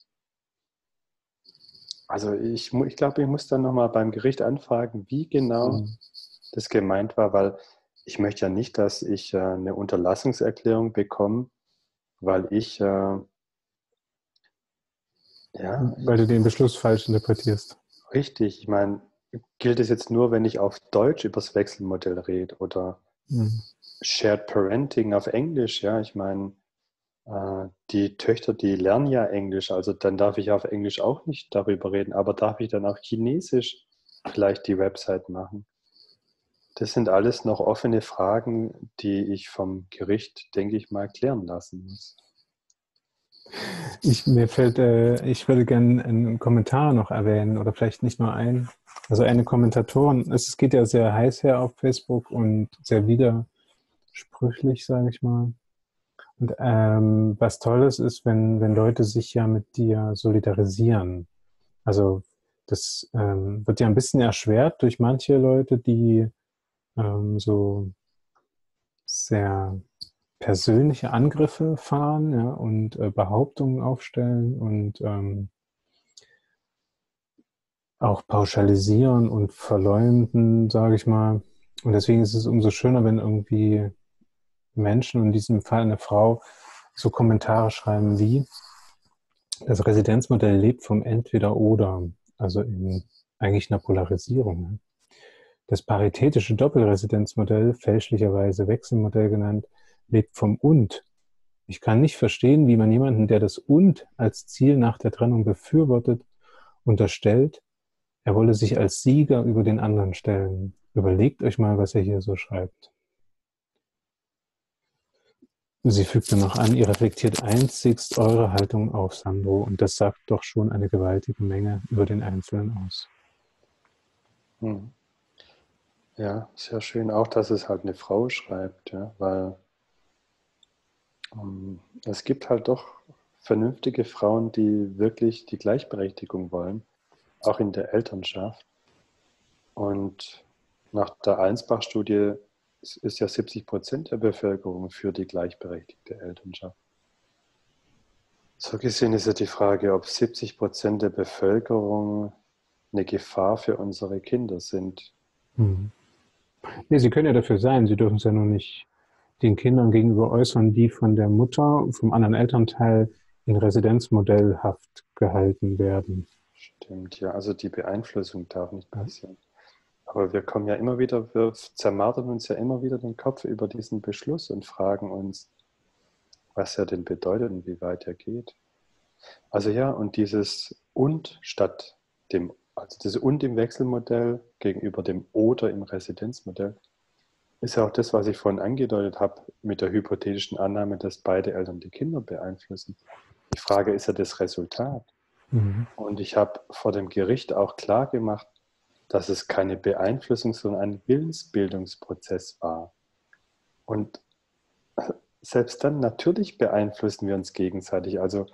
Also ich glaube, ich muss dann nochmal beim Gericht anfragen, wie genau das gemeint war, weil ich möchte ja nicht, dass ich eine Unterlassungserklärung bekomme, weil ich, ja, weil du den Beschluss falsch interpretierst. richtig, ich meine, gilt es jetzt nur, wenn ich auf Deutsch über das Wechselmodell rede oder Mhm. Shared Parenting auf Englisch, ja, ich meine, die Töchter, die lernen ja Englisch, also dann darf ich auf Englisch auch nicht darüber reden, aber darf ich dann auch Chinesisch vielleicht die Website machen? Das sind alles noch offene Fragen, die ich vom Gericht, denke ich mal, klären lassen muss. Ich würde gerne einen Kommentar noch erwähnen oder vielleicht nicht nur einen. Also eine Kommentatorin, es geht ja sehr heiß her auf Facebook und sehr widersprüchlich, sage ich mal. Und was Tolles ist, wenn Leute sich ja mit dir solidarisieren. Also das wird ja ein bisschen erschwert durch manche Leute, die so sehr persönliche Angriffe fahren, ja, und Behauptungen aufstellen und auch pauschalisieren und verleumden, sage ich mal. Und deswegen ist es umso schöner, wenn irgendwie Menschen, in diesem Fall eine Frau, so Kommentare schreiben wie: Das Residenzmodell lebt vom Entweder-Oder, also in eigentlich einer Polarisierung. Das paritätische Doppelresidenzmodell, fälschlicherweise Wechselmodell genannt, lebt vom Und. Ich kann nicht verstehen, wie man jemanden, der das Und als Ziel nach der Trennung befürwortet, unterstellt, er wolle sich als Sieger über den anderen stellen. Überlegt euch mal, was er hier so schreibt. Sie fügte noch an, ihr reflektiert einzigst eure Haltung auf, Sandro, und das sagt doch schon eine gewaltige Menge über den Einzelnen aus. Hm. Ja, sehr schön auch, dass es halt eine Frau schreibt, ja, weil es gibt halt doch vernünftige Frauen, die wirklich die Gleichberechtigung wollen, auch in der Elternschaft. Und nach der Allensbach-Studie ist ja 70% der Bevölkerung für die gleichberechtigte Elternschaft. So gesehen ist ja die Frage, ob 70% der Bevölkerung eine Gefahr für unsere Kinder sind. Hm. Nee, sie können ja dafür sein, sie dürfen es ja nur nicht den Kindern gegenüber äußern, die von der Mutter, vom anderen Elternteil in Residenzmodellhaft gehalten werden. Stimmt, ja, also die Beeinflussung darf nicht passieren. Aber wir kommen ja immer wieder, wir zermartern uns ja immer wieder den Kopf über diesen Beschluss und fragen uns, was er denn bedeutet und wie weit er geht. Also ja, und dieses und statt dem, also das und im Wechselmodell gegenüber dem oder im Residenzmodell, ist ja auch das, was ich vorhin angedeutet habe, mit der hypothetischen Annahme, dass beide Eltern die Kinder beeinflussen. Die Frage ist ja das Resultat. Mhm. Und ich habe vor dem Gericht auch klar gemacht, dass es keine Beeinflussung, sondern ein Willensbildungsprozess war. Und selbst dann, natürlich beeinflussen wir uns gegenseitig. Also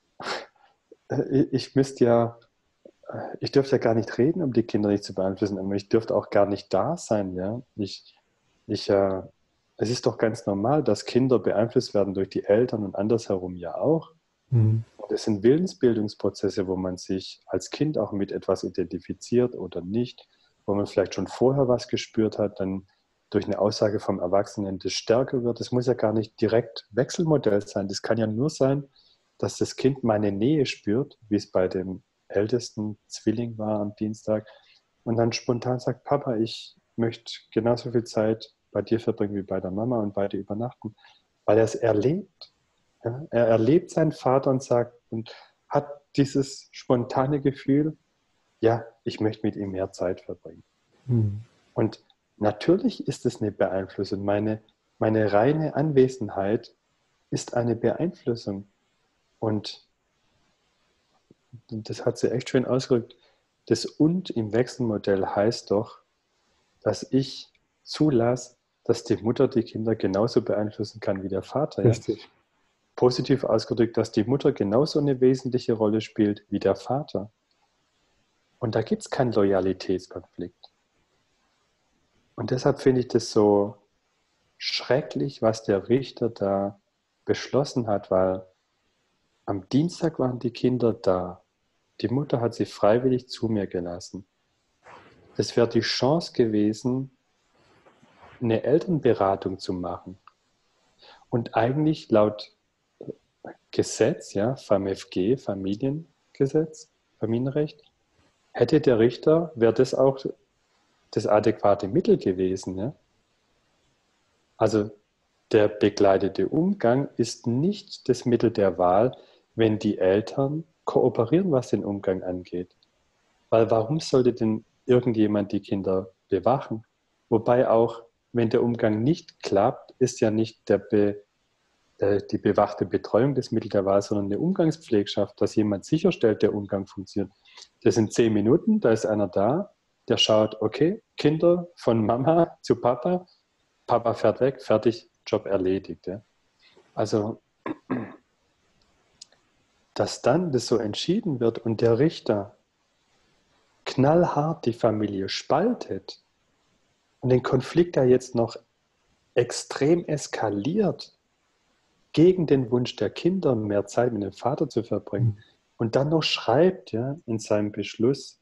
ich müsste ja, ich dürfte ja gar nicht reden, um die Kinder nicht zu beeinflussen, aber ich dürfte auch gar nicht da sein. Ja? Ich, es ist doch ganz normal, dass Kinder beeinflusst werden durch die Eltern und andersherum ja auch. Mhm. Das sind Willensbildungsprozesse, wo man sich als Kind auch mit etwas identifiziert oder nicht, wo man vielleicht schon vorher was gespürt hat, dann durch eine Aussage vom Erwachsenen das stärker wird. Das muss ja gar nicht direkt Wechselmodell sein. Das kann ja nur sein, dass das Kind meine Nähe spürt, wie es bei dem ältesten Zwilling war am Dienstag, und dann spontan sagt, Papa, ich möchte genauso viel Zeit bei dir verbringen wie bei der Mama und beide übernachten, weil er es erlebt. Ja? Er erlebt seinen Vater und sagt und hat dieses spontane Gefühl, ja, ich möchte mit ihm mehr Zeit verbringen. Mhm. Und natürlich ist es eine Beeinflussung. Meine reine Anwesenheit ist eine Beeinflussung. Und das hat sie echt schön ausgedrückt. Das Und im Wechselmodell heißt doch, dass ich zulasse, dass die Mutter die Kinder genauso beeinflussen kann wie der Vater. Ja? Richtig. Positiv ausgedrückt, dass die Mutter genauso eine wesentliche Rolle spielt wie der Vater. Und da gibt es keinen Loyalitätskonflikt. Und deshalb finde ich das so schrecklich, was der Richter da beschlossen hat, weil am Dienstag waren die Kinder da. Die Mutter hat sie freiwillig zu mir gelassen. Das wäre die Chance gewesen, eine Elternberatung zu machen. Und eigentlich laut Gesetz, ja, FamFG, Familiengesetz, Familienrecht, hätte der Richter, wäre das auch das adäquate Mittel gewesen. Ja? Also der begleitete Umgang ist nicht das Mittel der Wahl, wenn die Eltern kooperieren, was den Umgang angeht. Weil warum sollte denn irgendjemand die Kinder bewachen? Wobei auch, wenn der Umgang nicht klappt, ist ja nicht die bewachte Betreuung das Mittel der Wahl, sondern eine Umgangspflegschaft, dass jemand sicherstellt, der Umgang funktioniert. Das sind 10 Minuten, da ist einer da, der schaut, okay, Kinder von Mama zu Papa, Papa fährt weg, fertig, Job erledigt. Ja. Also, dass dann das so entschieden wird und der Richter knallhart die Familie spaltet und den Konflikt, der jetzt noch extrem eskaliert, gegen den Wunsch der Kinder, mehr Zeit mit dem Vater zu verbringen, und dann noch schreibt, ja, in seinem Beschluss,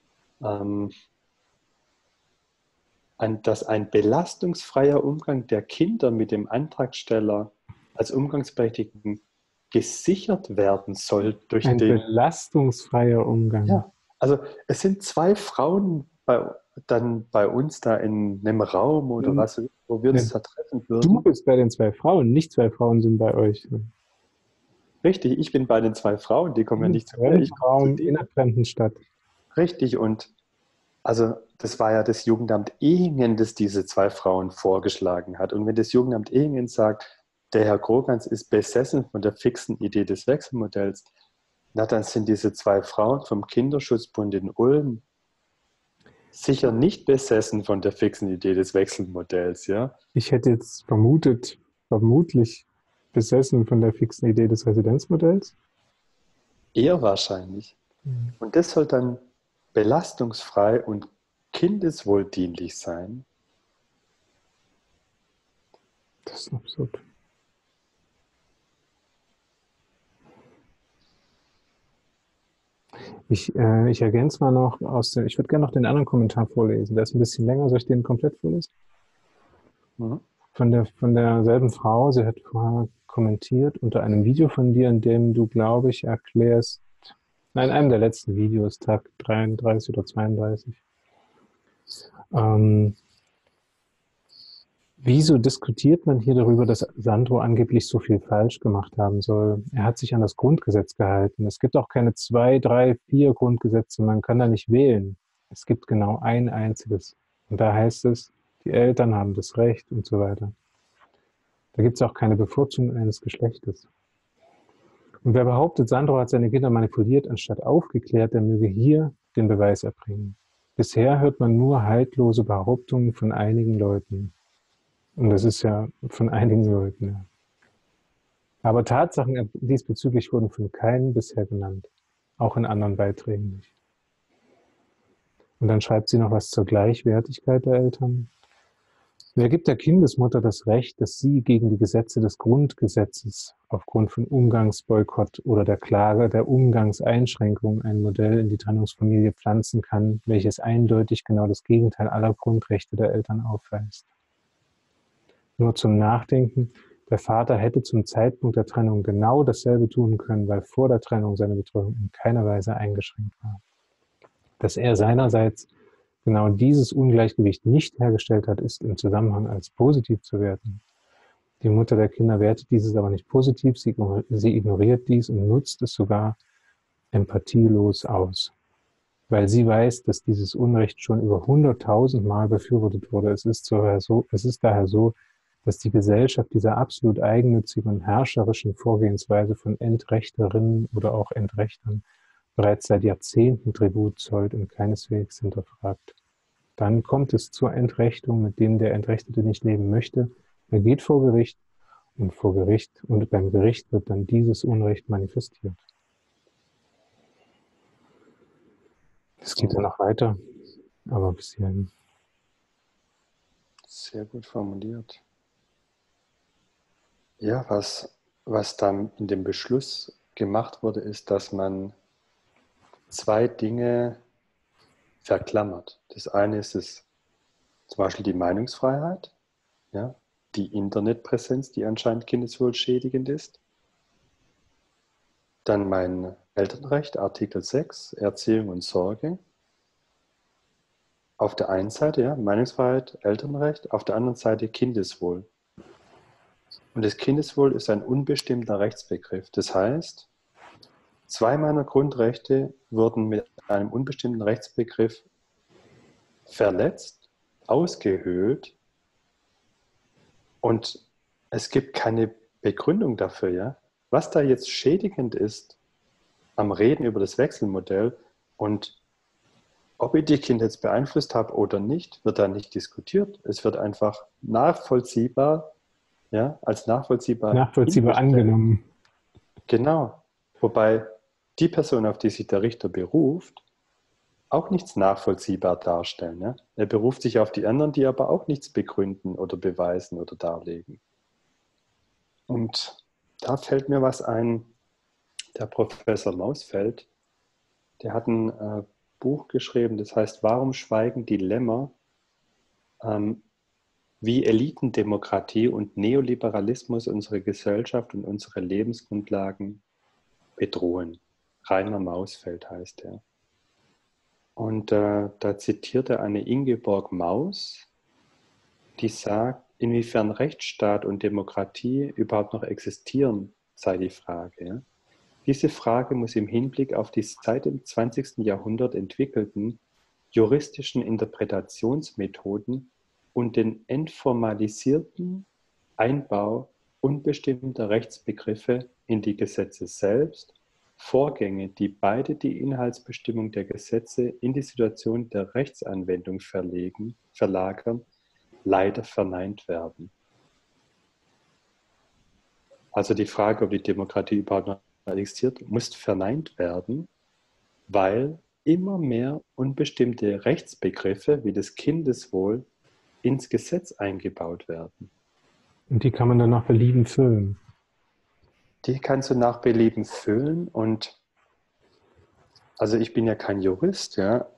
dass ein belastungsfreier Umgang der Kinder mit dem Antragsteller als Umgangsberechtigten gesichert werden soll durch Ein den... belastungsfreier Umgang. Ja, also es sind 2 Frauen dann bei uns da in einem Raum oder was, wo wir uns da treffen Du würden. bist bei den 2 Frauen, nicht 2 Frauen sind bei euch. Richtig, ich bin bei den 2 Frauen, die kommen ja nicht zu mir, ich komme zu Frauen in denen. der fremden Stadt. Richtig, und also das war ja das Jugendamt Ehingen, das diese 2 Frauen vorgeschlagen hat. Und wenn das Jugendamt Ehingen sagt, der Herr Krogans ist besessen von der fixen Idee des Wechselmodells, na dann sind diese 2 Frauen vom Kinderschutzbund in Ulm sicher nicht besessen von der fixen Idee des Wechselmodells, ja? Ich hätte jetzt vermutlich besessen von der fixen Idee des Residenzmodells. Eher wahrscheinlich. Und das soll dann belastungsfrei und kindeswohldienlich sein. Das ist absurd. Ich ergänze mal noch ich würde gerne noch den anderen Kommentar vorlesen. Der ist ein bisschen länger. Soll ich den komplett vorlesen? Mhm. Von derselben Frau. Sie hat vorher kommentiert unter einem Video von dir, in dem du, glaube ich, erklärst, in einem der letzten Videos, Tag 33 oder 32, wieso diskutiert man hier darüber, dass Sandro angeblich so viel falsch gemacht haben soll? Er hat sich an das Grundgesetz gehalten. Es gibt auch keine 2, 3, 4 Grundgesetze. Man kann da nicht wählen. Es gibt genau ein einziges. Und da heißt es, die Eltern haben das Recht und so weiter. Da gibt es auch keine Bevorzugung eines Geschlechtes. Und wer behauptet, Sandro hat seine Kinder manipuliert, anstatt aufgeklärt, der möge hier den Beweis erbringen. Bisher hört man nur haltlose Behauptungen von einigen Leuten. Und das ist ja von einigen Leuten, ja. Aber Tatsachen diesbezüglich wurden von keinem bisher genannt. Auch in anderen Beiträgen nicht. Und dann schreibt sie noch was zur Gleichwertigkeit der Eltern. Wer gibt der Kindesmutter das Recht, dass sie gegen die Gesetze des Grundgesetzes aufgrund von Umgangsboykott oder der Klage der Umgangseinschränkung ein Modell in die Trennungsfamilie pflanzen kann, welches eindeutig genau das Gegenteil aller Grundrechte der Eltern aufweist? Nur zum Nachdenken: Der Vater hätte zum Zeitpunkt der Trennung genau dasselbe tun können, weil vor der Trennung seine Betreuung in keiner Weise eingeschränkt war. Dass er seinerseits genau dieses Ungleichgewicht nicht hergestellt hat, ist im Zusammenhang als positiv zu werten. Die Mutter der Kinder wertet dieses aber nicht positiv, sie ignoriert dies und nutzt es sogar empathielos aus. Weil sie weiß, dass dieses Unrecht schon über 100.000 Mal befürwortet wurde. Es ist daher so, dass die Gesellschaft dieser absolut eigennützigen und herrscherischen Vorgehensweise von Entrechterinnen oder auch Entrechtern bereits seit Jahrzehnten Tribut zollt und keineswegs hinterfragt. Dann kommt es zur Entrechtung, mit dem der Entrechtete nicht leben möchte. Er geht vor Gericht und beim Gericht wird dann dieses Unrecht manifestiert. Es geht ja noch weiter, aber bis hierhin. Sehr gut formuliert. Ja, was dann in dem Beschluss gemacht wurde, ist, dass man zwei Dinge verklammert. Das eine ist zum Beispiel die Meinungsfreiheit, ja, die Internetpräsenz, die anscheinend kindeswohlschädigend ist. Dann mein Elternrecht, Artikel 6, Erziehung und Sorge. Auf der einen Seite, ja, Meinungsfreiheit, Elternrecht, auf der anderen Seite Kindeswohl. Und das Kindeswohl ist ein unbestimmter Rechtsbegriff. Das heißt, zwei meiner Grundrechte wurden mit einem unbestimmten Rechtsbegriff verletzt, ausgehöhlt und es gibt keine Begründung dafür, ja. Was da jetzt schädigend ist am Reden über das Wechselmodell und ob ich die Kinder jetzt beeinflusst habe oder nicht, wird da nicht diskutiert. Es wird einfach nachvollziehbar, ja, als nachvollziehbar Angenommen. Genau. Wobei die Person, auf die sich der Richter beruft, auch nichts nachvollziehbar darstellen. Ja? Er beruft sich auf die anderen, die aber auch nichts begründen oder beweisen oder darlegen. Und da fällt mir was ein, der Professor Mausfeld, der hat ein Buch geschrieben, das heißt, Warum schweigen die Lämmer? Wie Elitendemokratie und Neoliberalismus unsere Gesellschaft und unsere Lebensgrundlagen bedrohen. Rainer Mausfeld heißt er. Und da zitiert er eine Ingeborg Maus, die sagt, inwiefern Rechtsstaat und Demokratie überhaupt noch existieren, sei die Frage. Ja? Diese Frage muss im Hinblick auf die seit dem 20. Jahrhundert entwickelten juristischen Interpretationsmethoden und den entformalisierten Einbau unbestimmter Rechtsbegriffe in die Gesetze selbst, Vorgänge, die beide die Inhaltsbestimmung der Gesetze in die Situation der Rechtsanwendung verlagern, leider verneint werden. Also die Frage, ob die Demokratie überhaupt noch existiert, muss verneint werden, weil immer mehr unbestimmte Rechtsbegriffe wie das Kindeswohl ins Gesetz eingebaut werden. Und die kann man dann nach Belieben füllen. Die kannst du nach Belieben füllen und also ich bin ja kein Jurist, ja,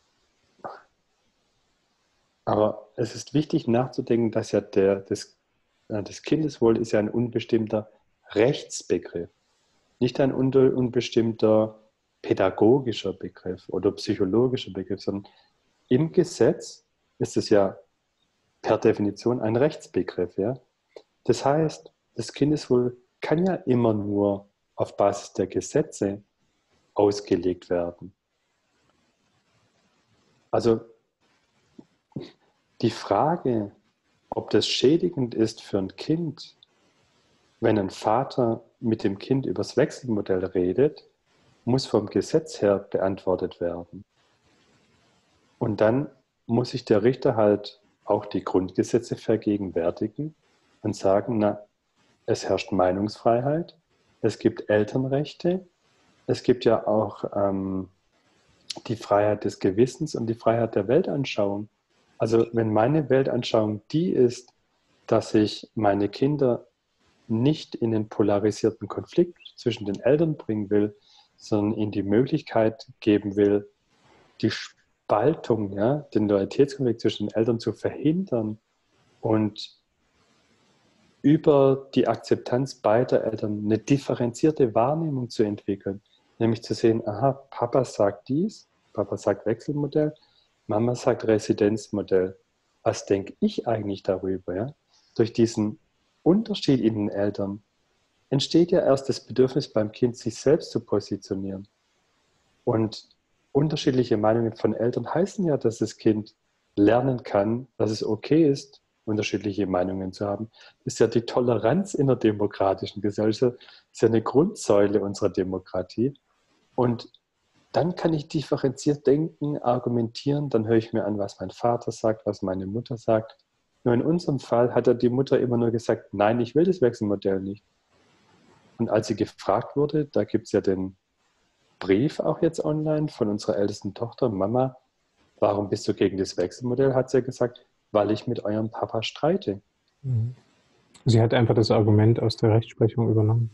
aber es ist wichtig nachzudenken, dass ja das Kindeswohl ist ja ein unbestimmter Rechtsbegriff, nicht ein unbestimmter pädagogischer Begriff oder psychologischer Begriff, sondern im Gesetz ist es ja per Definition ein Rechtsbegriff. Ja? Das heißt, das Kindeswohl kann ja immer nur auf Basis der Gesetze ausgelegt werden. Also die Frage, ob das schädigend ist für ein Kind, wenn ein Vater mit dem Kind über das Wechselmodell redet, muss vom Gesetz her beantwortet werden. Und dann muss sich der Richter halt auch die Grundgesetze vergegenwärtigen und sagen, na, es herrscht Meinungsfreiheit, es gibt Elternrechte, es gibt ja auch die Freiheit des Gewissens und die Freiheit der Weltanschauung. Also wenn meine Weltanschauung die ist, dass ich meine Kinder nicht in den polarisierten Konflikt zwischen den Eltern bringen will, sondern ihnen die Möglichkeit geben will, die Spaltung, ja, den Loyalitätskonflikt zwischen den Eltern zu verhindern und über die Akzeptanz beider Eltern eine differenzierte Wahrnehmung zu entwickeln. Nämlich zu sehen, aha, Papa sagt dies, Papa sagt Wechselmodell, Mama sagt Residenzmodell. Was denke ich eigentlich darüber? Ja? Durch diesen Unterschied in den Eltern entsteht ja erst das Bedürfnis beim Kind, sich selbst zu positionieren. Und unterschiedliche Meinungen von Eltern heißen ja, dass das Kind lernen kann, dass es okay ist, unterschiedliche Meinungen zu haben. Das ist ja die Toleranz in der demokratischen Gesellschaft. Das ist ja eine Grundsäule unserer Demokratie. Und dann kann ich differenziert denken, argumentieren, dann höre ich mir an, was mein Vater sagt, was meine Mutter sagt. Nur in unserem Fall hat ja die Mutter immer nur gesagt, nein, ich will das Wechselmodell nicht. Und als sie gefragt wurde, da gibt es ja den Brief auch jetzt online von unserer ältesten Tochter, Mama, warum bist du gegen das Wechselmodell, hat sie gesagt, weil ich mit eurem Papa streite. Sie hat einfach das Argument aus der Rechtsprechung übernommen.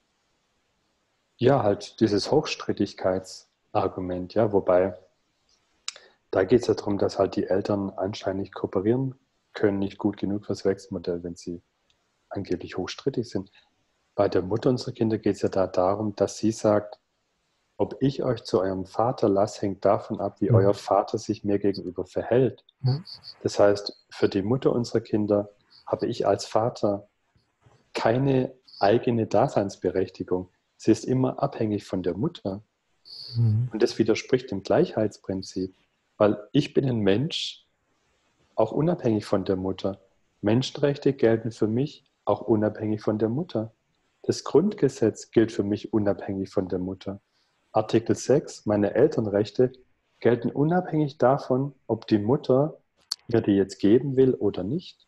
Ja, halt dieses Hochstrittigkeitsargument, ja, wobei da geht es ja darum, dass halt die Eltern anscheinend nicht kooperieren können, nicht gut genug fürs Wechselmodell, wenn sie angeblich hochstrittig sind. Bei der Mutter unserer Kinder geht es ja da darum, dass sie sagt, ob ich euch zu eurem Vater lasse, hängt davon ab, wie euer Vater sich mir gegenüber verhält. Das heißt, für die Mutter unserer Kinder habe ich als Vater keine eigene Daseinsberechtigung. Sie ist immer abhängig von der Mutter. Und das widerspricht dem Gleichheitsprinzip, weil ich bin ein Mensch, auch unabhängig von der Mutter. Menschenrechte gelten für mich auch unabhängig von der Mutter. Das Grundgesetz gilt für mich unabhängig von der Mutter. Artikel 6, meine Elternrechte, gelten unabhängig davon, ob die Mutter mir die jetzt geben will oder nicht.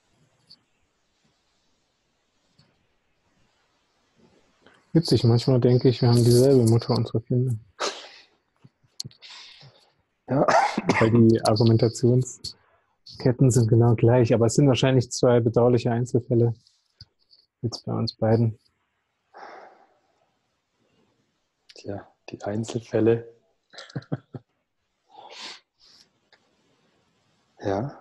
Witzig, manchmal denke ich, wir haben dieselbe Mutter unserer Kinder. Ja. Weil die Argumentationsketten sind genau gleich, aber es sind wahrscheinlich zwei bedauerliche Einzelfälle jetzt bei uns beiden. Tja, die Einzelfälle. Ja.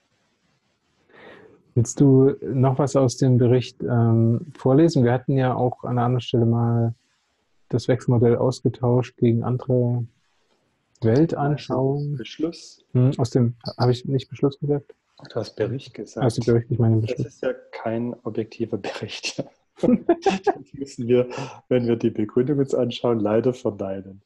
Willst du noch was aus dem Bericht vorlesen? Wir hatten ja auch an einer anderen Stelle mal das Wechselmodell ausgetauscht gegen andere Weltanschauungen. Beschluss? Aus dem, habe ich nicht Beschluss gesagt? Du hast Bericht gesagt. Aus dem Bericht, ich meine Beschluss. Das ist ja kein objektiver Bericht. Das müssen wir, wenn wir die Begründung uns anschauen, leider verneinen.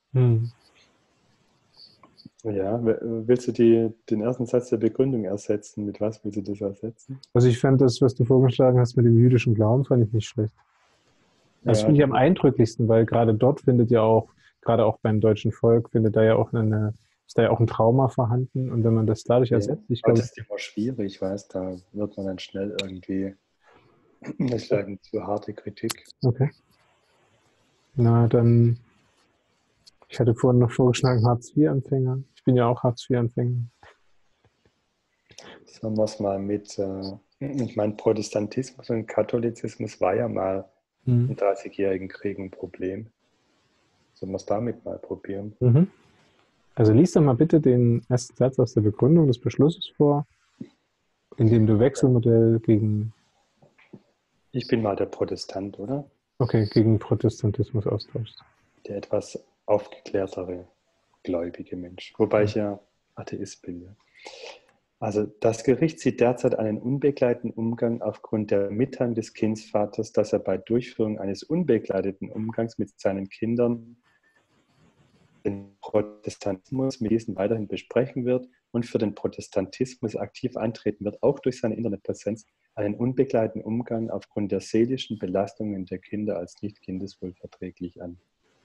Ja, willst du den ersten Satz der Begründung ersetzen? Mit was willst du das ersetzen? Also ich fand das, was du vorgeschlagen hast mit dem jüdischen Glauben, fand ich nicht schlecht. Das finde ich am eindrücklichsten, weil gerade dort findet ja auch, gerade auch beim deutschen Volk, findet da ja auch ist da ja auch ein Trauma vorhanden, und wenn man das dadurch ersetzt, ich glaube... Das ist immer schwierig, ich weiß, da wird man dann schnell irgendwie, das ist eine zu harte Kritik. Okay. Na, dann, ich hatte vorhin noch vorgeschlagen, Hartz-IV-Empfänger. Ich bin ja auch Hartz-IV-Empfänger. Sagen wir es mal mit, ich meine, Protestantismus und Katholizismus war ja mal im 30-jährigen Krieg ein Problem. Sollen wir es damit mal probieren? Also lies doch mal bitte den ersten Satz aus der Begründung des Beschlusses vor, in dem du Wechselmodell gegen... Ich bin mal der Protestant, oder? Okay, gegen Protestantismus austauschst. Der etwas aufgeklärtere, gläubige Mensch. Wobei ich ja Atheist bin. Ja. Also das Gericht sieht derzeit einen unbegleiteten Umgang aufgrund der Mitteilung des Kindsvaters, dass er bei Durchführung eines unbegleiteten Umgangs mit seinen Kindern den Protestantismus mit diesen weiterhin besprechen wird und für den Protestantismus aktiv eintreten wird, auch durch seine Internetpräsenz, einen unbegleiteten Umgang aufgrund der seelischen Belastungen der Kinder als nicht kindeswohlverträglich an.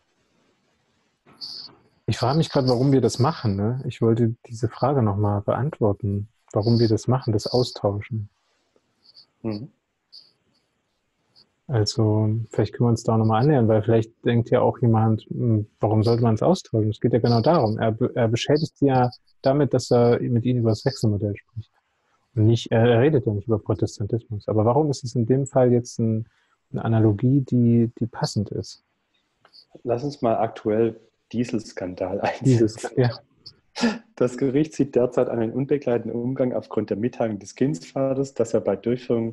Ich frage mich gerade, warum wir das machen. Ne? Ich wollte diese Frage nochmal beantworten, warum wir das machen, das Austauschen. Also vielleicht können wir uns da nochmal annähern, weil vielleicht denkt ja auch jemand, warum sollte man es austauschen? Es geht ja genau darum. Er beschädigt sie ja damit, dass er mit ihnen über das Wechselmodell spricht. Und nicht, er redet ja nicht über Protestantismus. Aber warum ist es in dem Fall jetzt eine Analogie, die passend ist? Lass uns mal aktuell Dieselskandal Dieses, einsetzen. ja, Das Gericht sieht derzeit einen unbegleiteten Umgang aufgrund der Mitteilung des Kindsvaters, dass er bei Durchführung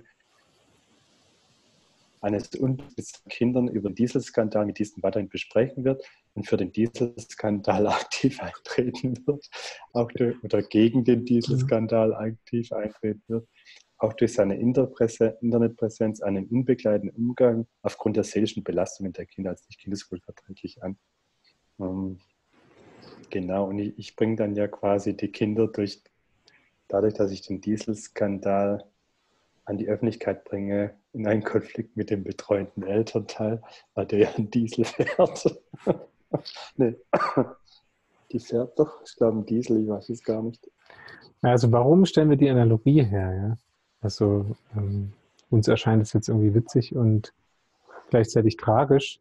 eines unbefristeten Kindern über den Dieselskandal mit diesen weiterhin besprechen wird und für den Dieselskandal aktiv eintreten wird, oder gegen den Dieselskandal aktiv eintreten wird, auch durch seine Internetpräsenz einen unbegleiteten Umgang aufgrund der seelischen Belastungen der Kinder als nicht kindeswohlverträglich an. Genau, und ich bringe dann ja quasi die Kinder dadurch, dass ich den Dieselskandal an die Öffentlichkeit bringe, in einen Konflikt mit dem betreuenden Elternteil, weil der ja einen Diesel fährt. Nee, die fährt doch, ich glaube, einen Diesel, ich weiß es gar nicht. also warum stellen wir die Analogie her? Ja? Also uns erscheint es jetzt irgendwie witzig und gleichzeitig tragisch.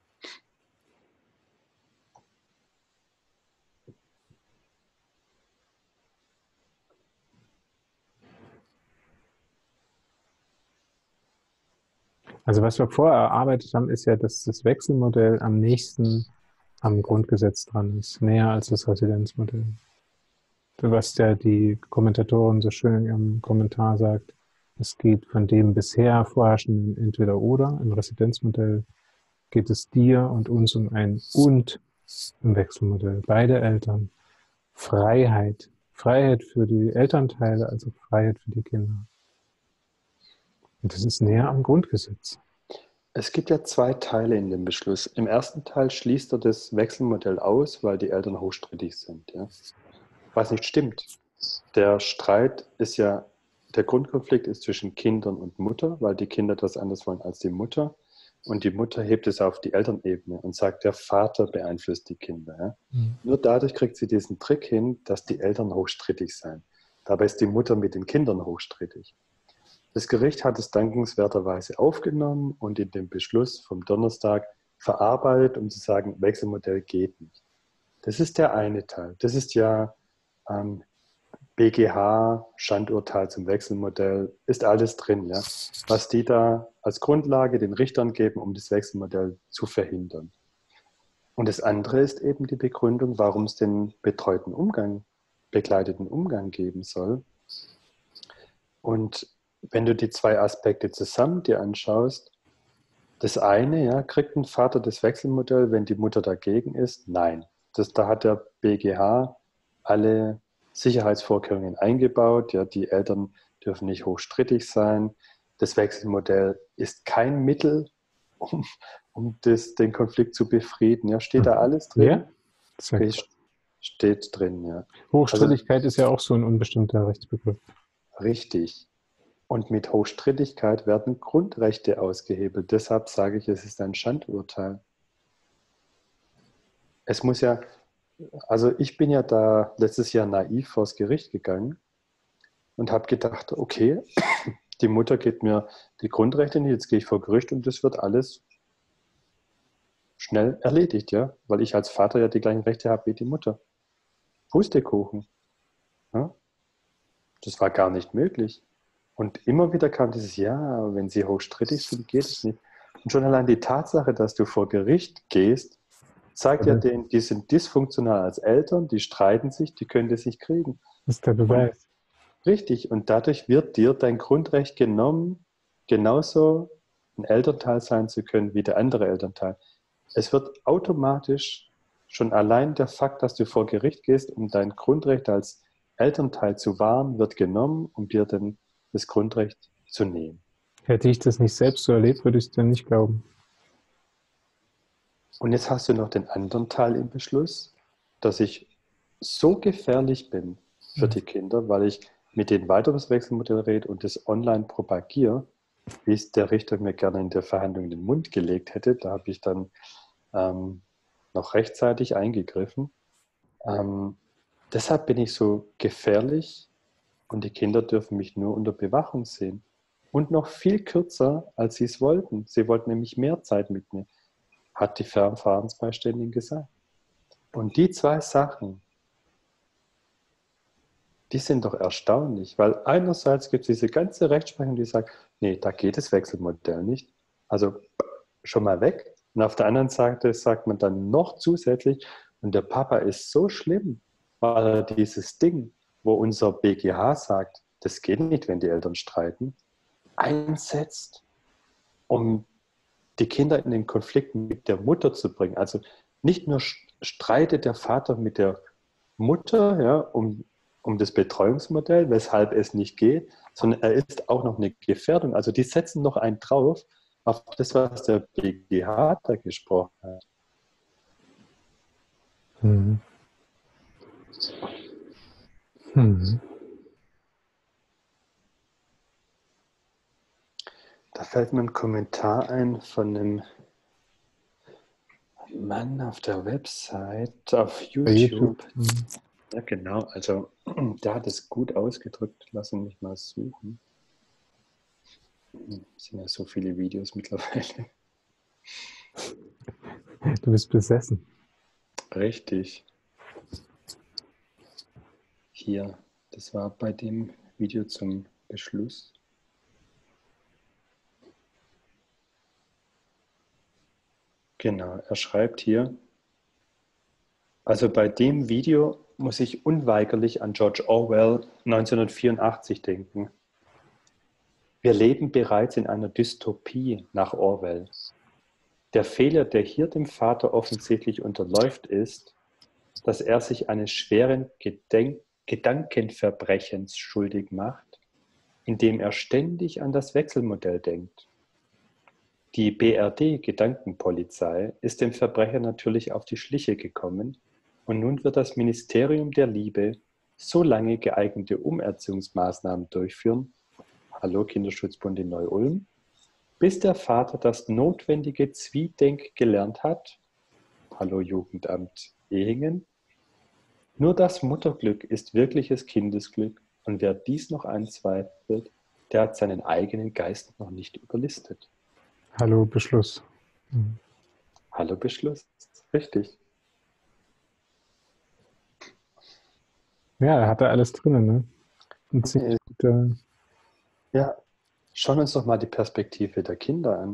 Also was wir vorher erarbeitet haben, ist ja, dass das Wechselmodell am nächsten am Grundgesetz dran ist, näher als das Residenzmodell. Was die Kommentatorin so schön in ihrem Kommentar sagt, es geht von dem bisher vorherrschenden Entweder-Oder. Im Residenzmodell geht es dir und uns um ein Und im Wechselmodell. Beide Eltern. Freiheit. Freiheit für die Elternteile, also Freiheit für die Kinder. Und das ist näher am Grundgesetz. Es gibt ja zwei Teile in dem Beschluss. Im ersten Teil schließt er das Wechselmodell aus, weil die Eltern hochstrittig sind. Ja? Was nicht stimmt. Der Streit ist ja, der Grundkonflikt ist zwischen Kindern und Mutter, weil die Kinder das anders wollen als die Mutter. Und die Mutter hebt es auf die Elternebene und sagt, der Vater beeinflusst die Kinder. Ja? Nur dadurch kriegt sie diesen Trick hin, dass die Eltern hochstrittig sind. Dabei ist die Mutter mit den Kindern hochstrittig. Das Gericht hat es dankenswerterweise aufgenommen und in dem Beschluss vom Donnerstag verarbeitet, um zu sagen, Wechselmodell geht nicht. Das ist der eine Teil. Das ist ja BGH, Schandurteil zum Wechselmodell, ist alles drin, ja. Was die da als Grundlage den Richtern geben, um das Wechselmodell zu verhindern. Und das andere ist eben die Begründung, warum es den betreuten Umgang, begleiteten Umgang geben soll. Und wenn du die zwei Aspekte zusammen dir anschaust, das eine, ja, kriegt ein Vater das Wechselmodell, wenn die Mutter dagegen ist? Nein. Da hat der BGH alle Sicherheitsvorkehrungen eingebaut. Ja, die Eltern dürfen nicht hochstrittig sein. Das Wechselmodell ist kein Mittel, um den Konflikt zu befrieden. Ja, steht da alles drin? Ja, steht drin, ja. Hochstrittigkeit also, ist ja auch so ein unbestimmter Rechtsbegriff. Richtig. Und mit Hochstrittigkeit werden Grundrechte ausgehebelt. Deshalb sage ich, es ist ein Schandurteil. Es muss ja, also ich bin ja da letztes Jahr naiv vors Gericht gegangen und habe gedacht, okay, die Mutter gibt mir die Grundrechte nicht, jetzt gehe ich vor Gericht und das wird alles schnell erledigt, ja, weil ich als Vater ja die gleichen Rechte habe wie die Mutter. Pustekuchen. Ja? Das war gar nicht möglich. Und immer wieder kam dieses, ja, wenn sie hochstrittig sind, geht es nicht. Und schon allein die Tatsache, dass du vor Gericht gehst, zeigt ja denen, die sind dysfunktional als Eltern, die streiten sich, die können das nicht kriegen. Das ist der Beweis. Richtig. Und dadurch wird dir dein Grundrecht genommen, genauso ein Elternteil sein zu können wie der andere Elternteil. Es wird automatisch schon allein der Fakt, dass du vor Gericht gehst, um dein Grundrecht als Elternteil zu wahren, wird genommen, um dir dann das Grundrecht zu nehmen. Hätte ich das nicht selbst so erlebt, würde ich es dann nicht glauben. Und jetzt hast du noch den anderen Teil im Beschluss, dass ich so gefährlich bin für die Kinder, weil ich mit denen weiter über das Wechselmodell rede und das online propagiere, wie es der Richter mir gerne in der Verhandlung in den Mund gelegt hätte. Da habe ich dann noch rechtzeitig eingegriffen. Deshalb bin ich so gefährlich und die Kinder dürfen mich nur unter Bewachung sehen. Und noch viel kürzer, als sie es wollten. Sie wollten nämlich mehr Zeit mit mir, hat die Verfahrensbeiständin gesagt. Und die zwei Sachen, die sind doch erstaunlich, weil einerseits gibt es diese ganze Rechtsprechung, die sagt, nee, da geht das Wechselmodell nicht. Also schon mal weg. Und auf der anderen Seite sagt man dann noch zusätzlich, und der Papa ist so schlimm, weil er dieses Ding, wo unser BGH sagt, das geht nicht, wenn die Eltern streiten, einsetzt, um die Kinder in den Konflikt mit der Mutter zu bringen. Also nicht nur streitet der Vater mit der Mutter, ja, um das Betreuungsmodell, weshalb es nicht geht, sondern er ist auch noch eine Gefährdung. Also die setzen noch einen drauf auf das, was der BGH da gesprochen hat. Mhm. Mhm. Da fällt mir ein Kommentar ein von einem Mann auf der Website, auf Bei YouTube. YouTube. Ja, genau. Also der hat es gut ausgedrückt. Lass mich mal suchen. Es sind ja so viele Videos mittlerweile. Du bist besessen. Richtig. Hier, das war bei dem Video zum Beschluss. Genau, er schreibt hier, also bei dem Video muss ich unweigerlich an George Orwell 1984 denken. Wir leben bereits in einer Dystopie nach Orwell. Der Fehler, der hier dem Vater offensichtlich unterläuft, ist, dass er sich eines schweren Gedankenverbrechens schuldig macht, indem er ständig an das Wechselmodell denkt. Die BRD-Gedankenpolizei ist dem Verbrecher natürlich auf die Schliche gekommen und nun wird das Ministerium der Liebe so lange geeignete Umerziehungsmaßnahmen durchführen, hallo Kinderschutzbund in Neu-Ulm, bis der Vater das notwendige Zwiedenk gelernt hat, hallo Jugendamt Ehingen. Nur das Mutterglück ist wirkliches Kindesglück und wer dies noch anzweifelt, der hat seinen eigenen Geist noch nicht überlistet. Hallo, Beschluss. Mhm. Hallo Beschluss, richtig. Ja, er hatte alles drin, ne? Ein ziemlich guter. Ja, schauen wir uns doch mal die Perspektive der Kinder an.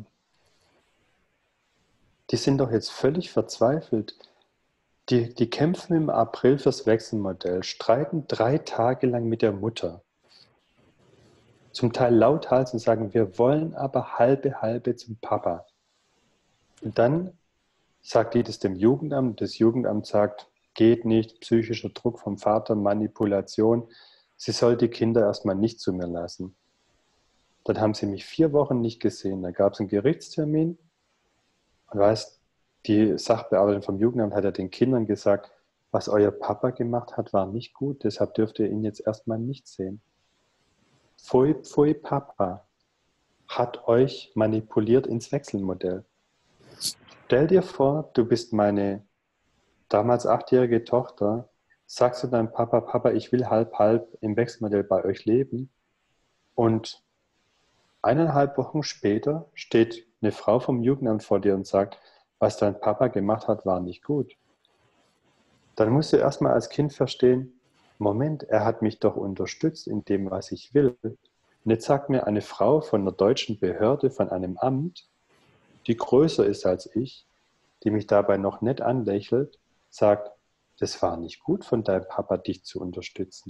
Die sind doch jetzt völlig verzweifelt. Die kämpfen im April fürs Wechselmodell, streiten 3 Tage lang mit der Mutter. Zum Teil lauthals und sagen, wir wollen aber halbe zum Papa. Und dann sagt die das dem Jugendamt. Das Jugendamt sagt, geht nicht, psychischer Druck vom Vater, Manipulation. Sie soll die Kinder erstmal nicht zu mir lassen. Dann haben sie mich 4 Wochen nicht gesehen. Da gab es einen Gerichtstermin. Und weißt, die Sachbearbeiterin vom Jugendamt hat ja den Kindern gesagt, was euer Papa gemacht hat, war nicht gut. Deshalb dürft ihr ihn jetzt erstmal nicht sehen. Pfui, pfui, Papa hat euch manipuliert ins Wechselmodell. Stell dir vor, du bist meine damals 8-jährige Tochter, sagst du deinem Papa, Papa, ich will halb im Wechselmodell bei euch leben. Und 1,5 Wochen später steht eine Frau vom Jugendamt vor dir und sagt, was dein Papa gemacht hat, war nicht gut. Dann musst du erstmal als Kind verstehen, Moment, er hat mich doch unterstützt in dem, was ich will. Und jetzt sagt mir eine Frau von einer deutschen Behörde, von einem Amt, die größer ist als ich, die mich dabei noch nett anlächelt, sagt, das war nicht gut von deinem Papa, dich zu unterstützen.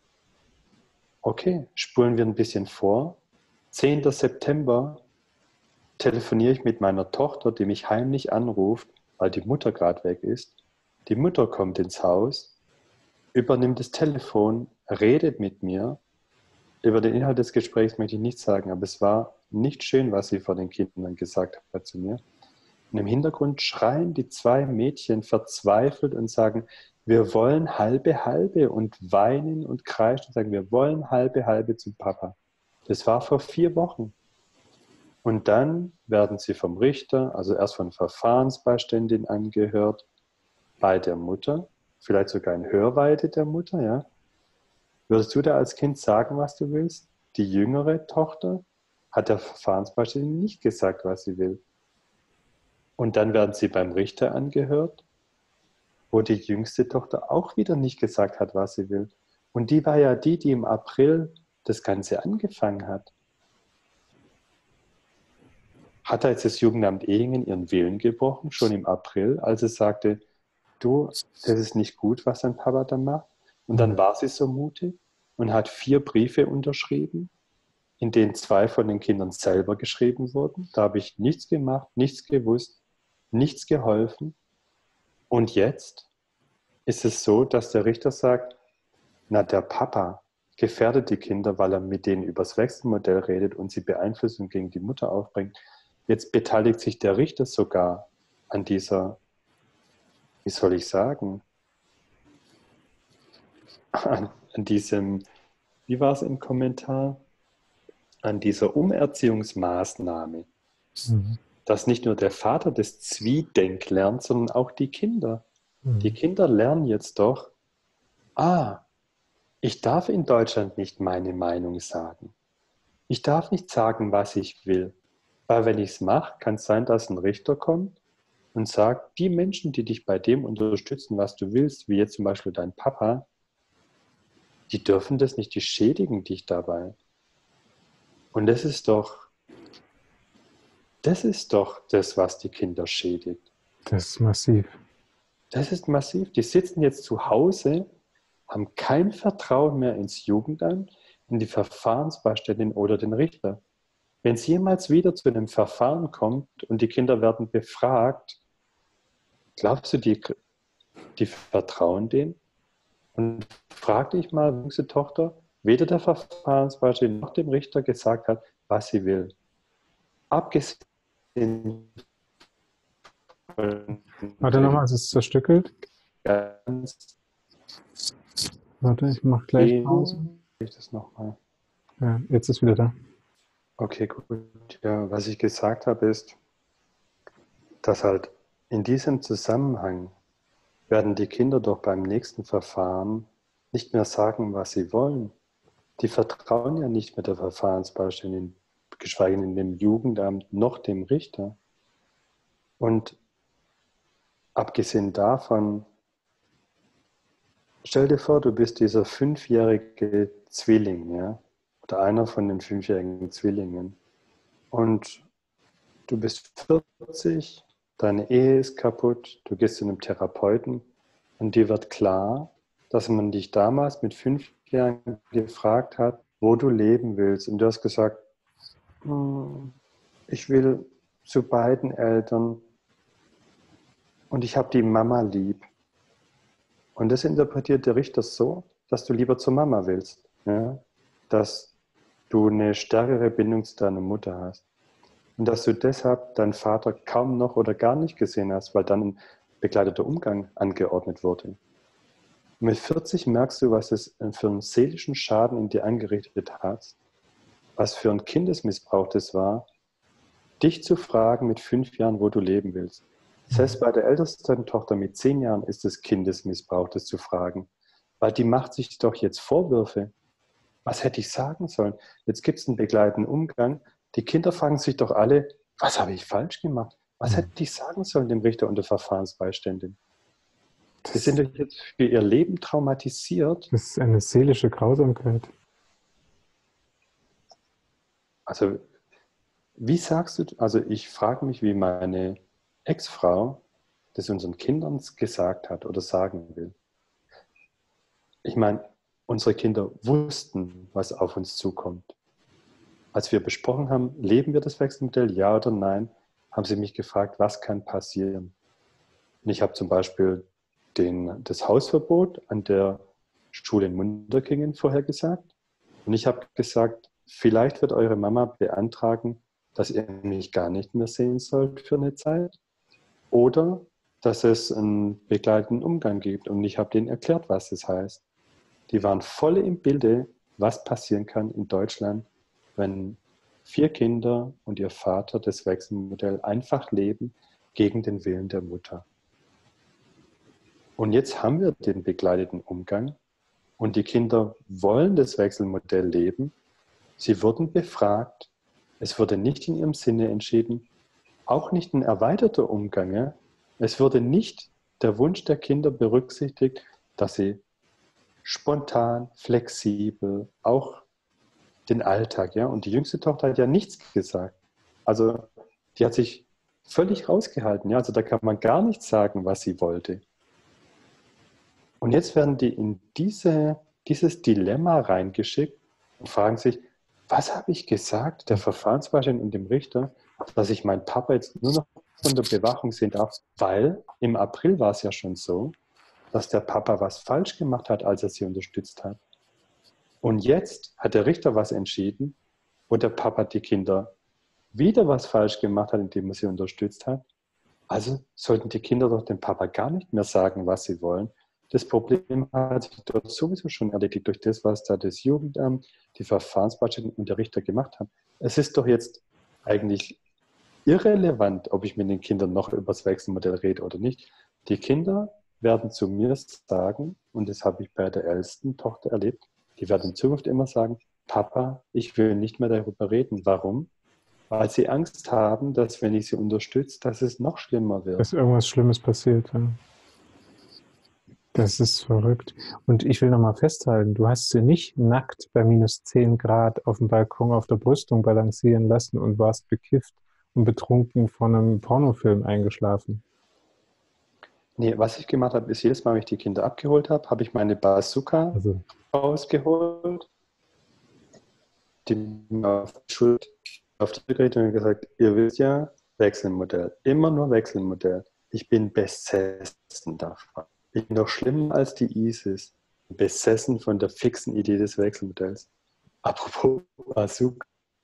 Okay, spulen wir ein bisschen vor. 10. September telefoniere ich mit meiner Tochter, die mich heimlich anruft, weil die Mutter gerade weg ist. Die Mutter kommt ins Haus, übernimmt das Telefon, redet mit mir. Über den Inhalt des Gesprächs möchte ich nichts sagen, aber es war nicht schön, was sie vor den Kindern gesagt hat zu mir. Und im Hintergrund schreien die 2 Mädchen verzweifelt und sagen, wir wollen halbe und weinen und kreischen und sagen, wir wollen halbe zum Papa. Das war vor 4 Wochen. Und dann werden sie vom Richter, also erst von Verfahrensbeiständin angehört, bei der Mutter, vielleicht sogar in Hörweite der Mutter, ja. Würdest du da als Kind sagen, was du willst? Die jüngere Tochter hat der Verfahrensbeiständer nicht gesagt, was sie will. Und dann werden sie beim Richter angehört, wo die jüngste Tochter auch wieder nicht gesagt hat, was sie will. Und die war ja die im April das Ganze angefangen hat. Hat da jetzt das Jugendamt Ehingen ihren Willen gebrochen, schon im April, als es sagte, du, das ist nicht gut, was dein Papa da macht? Und dann war sie so mutig und hat 4 Briefe unterschrieben, in denen 2 von den Kindern selber geschrieben wurden. Da habe ich nichts gemacht, nichts gewusst, nichts geholfen. Und jetzt ist es so, dass der Richter sagt, na, der Papa gefährdet die Kinder, weil er mit denen übers Wechselmodell redet und sie beeinflusst und gegen die Mutter aufbringt. Jetzt beteiligt sich der Richter sogar an dieser, wie soll ich sagen, an diesem, wie war es im Kommentar, an dieser Umerziehungsmaßnahme, dass nicht nur der Vater das Zwiedenk lernt, sondern auch die Kinder. Die Kinder lernen jetzt doch, ich darf in Deutschland nicht meine Meinung sagen. Ich darf nicht sagen, was ich will. Weil wenn ich es mache, kann es sein, dass ein Richter kommt und sagt, die Menschen, die dich bei dem unterstützen, was du willst, wie jetzt zum Beispiel dein Papa, die dürfen das nicht, die schädigen dich dabei. Und das ist doch das, was die Kinder schädigt. Das ist massiv. Das ist massiv. Die sitzen jetzt zu Hause, haben kein Vertrauen mehr ins Jugendamt, in die Verfahrensbeiständin oder den Richter. Wenn es jemals wieder zu einem Verfahren kommt und die Kinder werden befragt, glaubst du, die vertrauen denen? Und frag dich mal, jüngste Tochter, weder der Verfahrensbeiständin noch dem Richter gesagt hat, was sie will. Abgesehen von Warte nochmal, es ist zerstückelt. ganz Warte, ich mache gleich Pause. ich das nochmal. Ja, jetzt ist wieder da. Okay, gut. Ja, was ich gesagt habe, ist, dass halt in diesem Zusammenhang werden die Kinder doch beim nächsten Verfahren nicht mehr sagen, was sie wollen. Die vertrauen ja nicht mehr der Verfahrensbeiständin, geschweige denn dem Jugendamt noch dem Richter. Und abgesehen davon, stell dir vor, du bist dieser 5-jährige Zwilling, ja? Oder einer von den 5-jährigen Zwillingen. Und du bist 40, deine Ehe ist kaputt, du gehst zu einem Therapeuten und dir wird klar, dass man dich damals mit 5 Jahren gefragt hat, wo du leben willst. Und du hast gesagt, ich will zu beiden Eltern und ich habe die Mama lieb. Und das interpretiert der Richter so, dass du lieber zur Mama willst. Ja? Dass du eine stärkere Bindung zu deiner Mutter hast. Und dass du deshalb deinen Vater kaum noch oder gar nicht gesehen hast, weil dann ein begleiteter Umgang angeordnet wurde. Und mit 40 merkst du, was es für einen seelischen Schaden in dir angerichtet hat, was für ein Kindesmissbrauch das war, dich zu fragen mit 5 Jahren, wo du leben willst. Selbst bei der ältesten Tochter mit 10 Jahren ist es Kindesmissbrauch, das zu fragen. Weil die macht sich doch jetzt Vorwürfe. Was hätte ich sagen sollen? Jetzt gibt es einen begleitenden Umgang. Die Kinder fragen sich doch alle, was habe ich falsch gemacht? Was hätte ich sagen sollen dem Richter und der Verfahrensbeiständin? Sie sind doch jetzt für ihr Leben traumatisiert. Das ist eine seelische Grausamkeit. Also, wie sagst du, also ich frage mich, wie meine Ex-Frau das unseren Kindern gesagt hat oder sagen will. Ich meine, unsere Kinder wussten, was auf uns zukommt. Als wir besprochen haben, leben wir das Wechselmodell, ja oder nein, haben sie mich gefragt, was kann passieren. Und ich habe zum Beispiel das Hausverbot an der Schule in Munderkingen vorher gesagt. Und ich habe gesagt, vielleicht wird eure Mama beantragen, dass ihr mich gar nicht mehr sehen sollt für eine Zeit. Oder dass es einen begleitenden Umgang gibt. Und ich habe denen erklärt, was das heißt. Die waren voll im Bilde, was passieren kann in Deutschland, wenn 4 Kinder und ihr Vater das Wechselmodell einfach leben gegen den Willen der Mutter. Und jetzt haben wir den begleiteten Umgang und die Kinder wollen das Wechselmodell leben. Sie wurden befragt Es wurde nicht in ihrem Sinne entschieden, auch nicht ein erweiterter Umgang. Ja? Es wurde nicht der Wunsch der Kinder berücksichtigt, dass sie spontan, flexibel, auch den Alltag, ja. Und die jüngste Tochter hat ja nichts gesagt. Also die hat sich völlig rausgehalten, ja. Also da kann man gar nicht sagen, was sie wollte. Und jetzt werden die in dieses Dilemma reingeschickt und fragen sich, was habe ich gesagt, der Verfahrensbeiständin und dem Richter, dass ich meinen Papa jetzt nur noch von der Bewachung sehen darf, weil im April war es ja schon so, dass der Papa was falsch gemacht hat, als er sie unterstützt hat. Und jetzt hat der Richter was entschieden, wo der Papa die Kinder wieder was falsch gemacht hat, indem er sie unterstützt hat. Also sollten die Kinder doch dem Papa gar nicht mehr sagen, was sie wollen. Das Problem hat sich dort sowieso schon erledigt durch das, was da das Jugendamt, die Verfahrensbeiständin und der Richter gemacht haben. Es ist doch jetzt eigentlich irrelevant, ob ich mit den Kindern noch über das Wechselmodell rede oder nicht. Die Kinder werden zu mir sagen, und das habe ich bei der ältesten Tochter erlebt, die werden in Zukunft immer sagen, Papa, ich will nicht mehr darüber reden. Warum? Weil sie Angst haben, dass wenn ich sie unterstütze, dass es noch schlimmer wird. Dass irgendwas Schlimmes passiert. Ja. Das ist verrückt. Und ich will nochmal festhalten, du hast sie nicht nackt bei minus 10 Grad auf dem Balkon auf der Brüstung balancieren lassen und warst bekifft und betrunken von einem Pornofilm eingeschlafen. Nee, was ich gemacht habe, ist jedes Mal, wenn ich die Kinder abgeholt habe, habe ich meine Bazooka rausgeholt, die auf die Schulter auf die Geräte und gesagt, ihr wisst ja, Wechselmodell, immer nur Wechselmodell. Ich bin besessen davon. Ich bin noch schlimmer als die ISIS, besessen von der fixen Idee des Wechselmodells. Apropos Bazooka,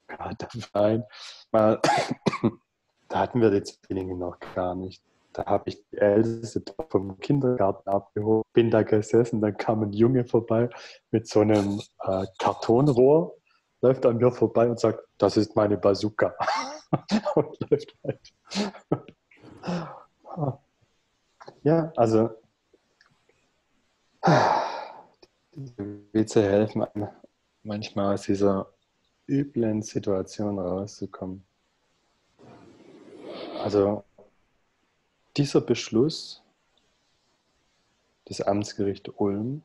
mal, da hatten wir die Zwillinge noch gar nicht. Da habe ich die älteste vom Kindergarten abgeholt, bin da gesessen, dann kam ein Junge vorbei mit so einem Kartonrohr, läuft an mir vorbei und sagt, das ist meine Bazooka. Und läuft weiter. Ja, also diese Witze helfen einem manchmal aus dieser üblen Situation rauszukommen. Also dieser Beschluss des Amtsgerichts Ulm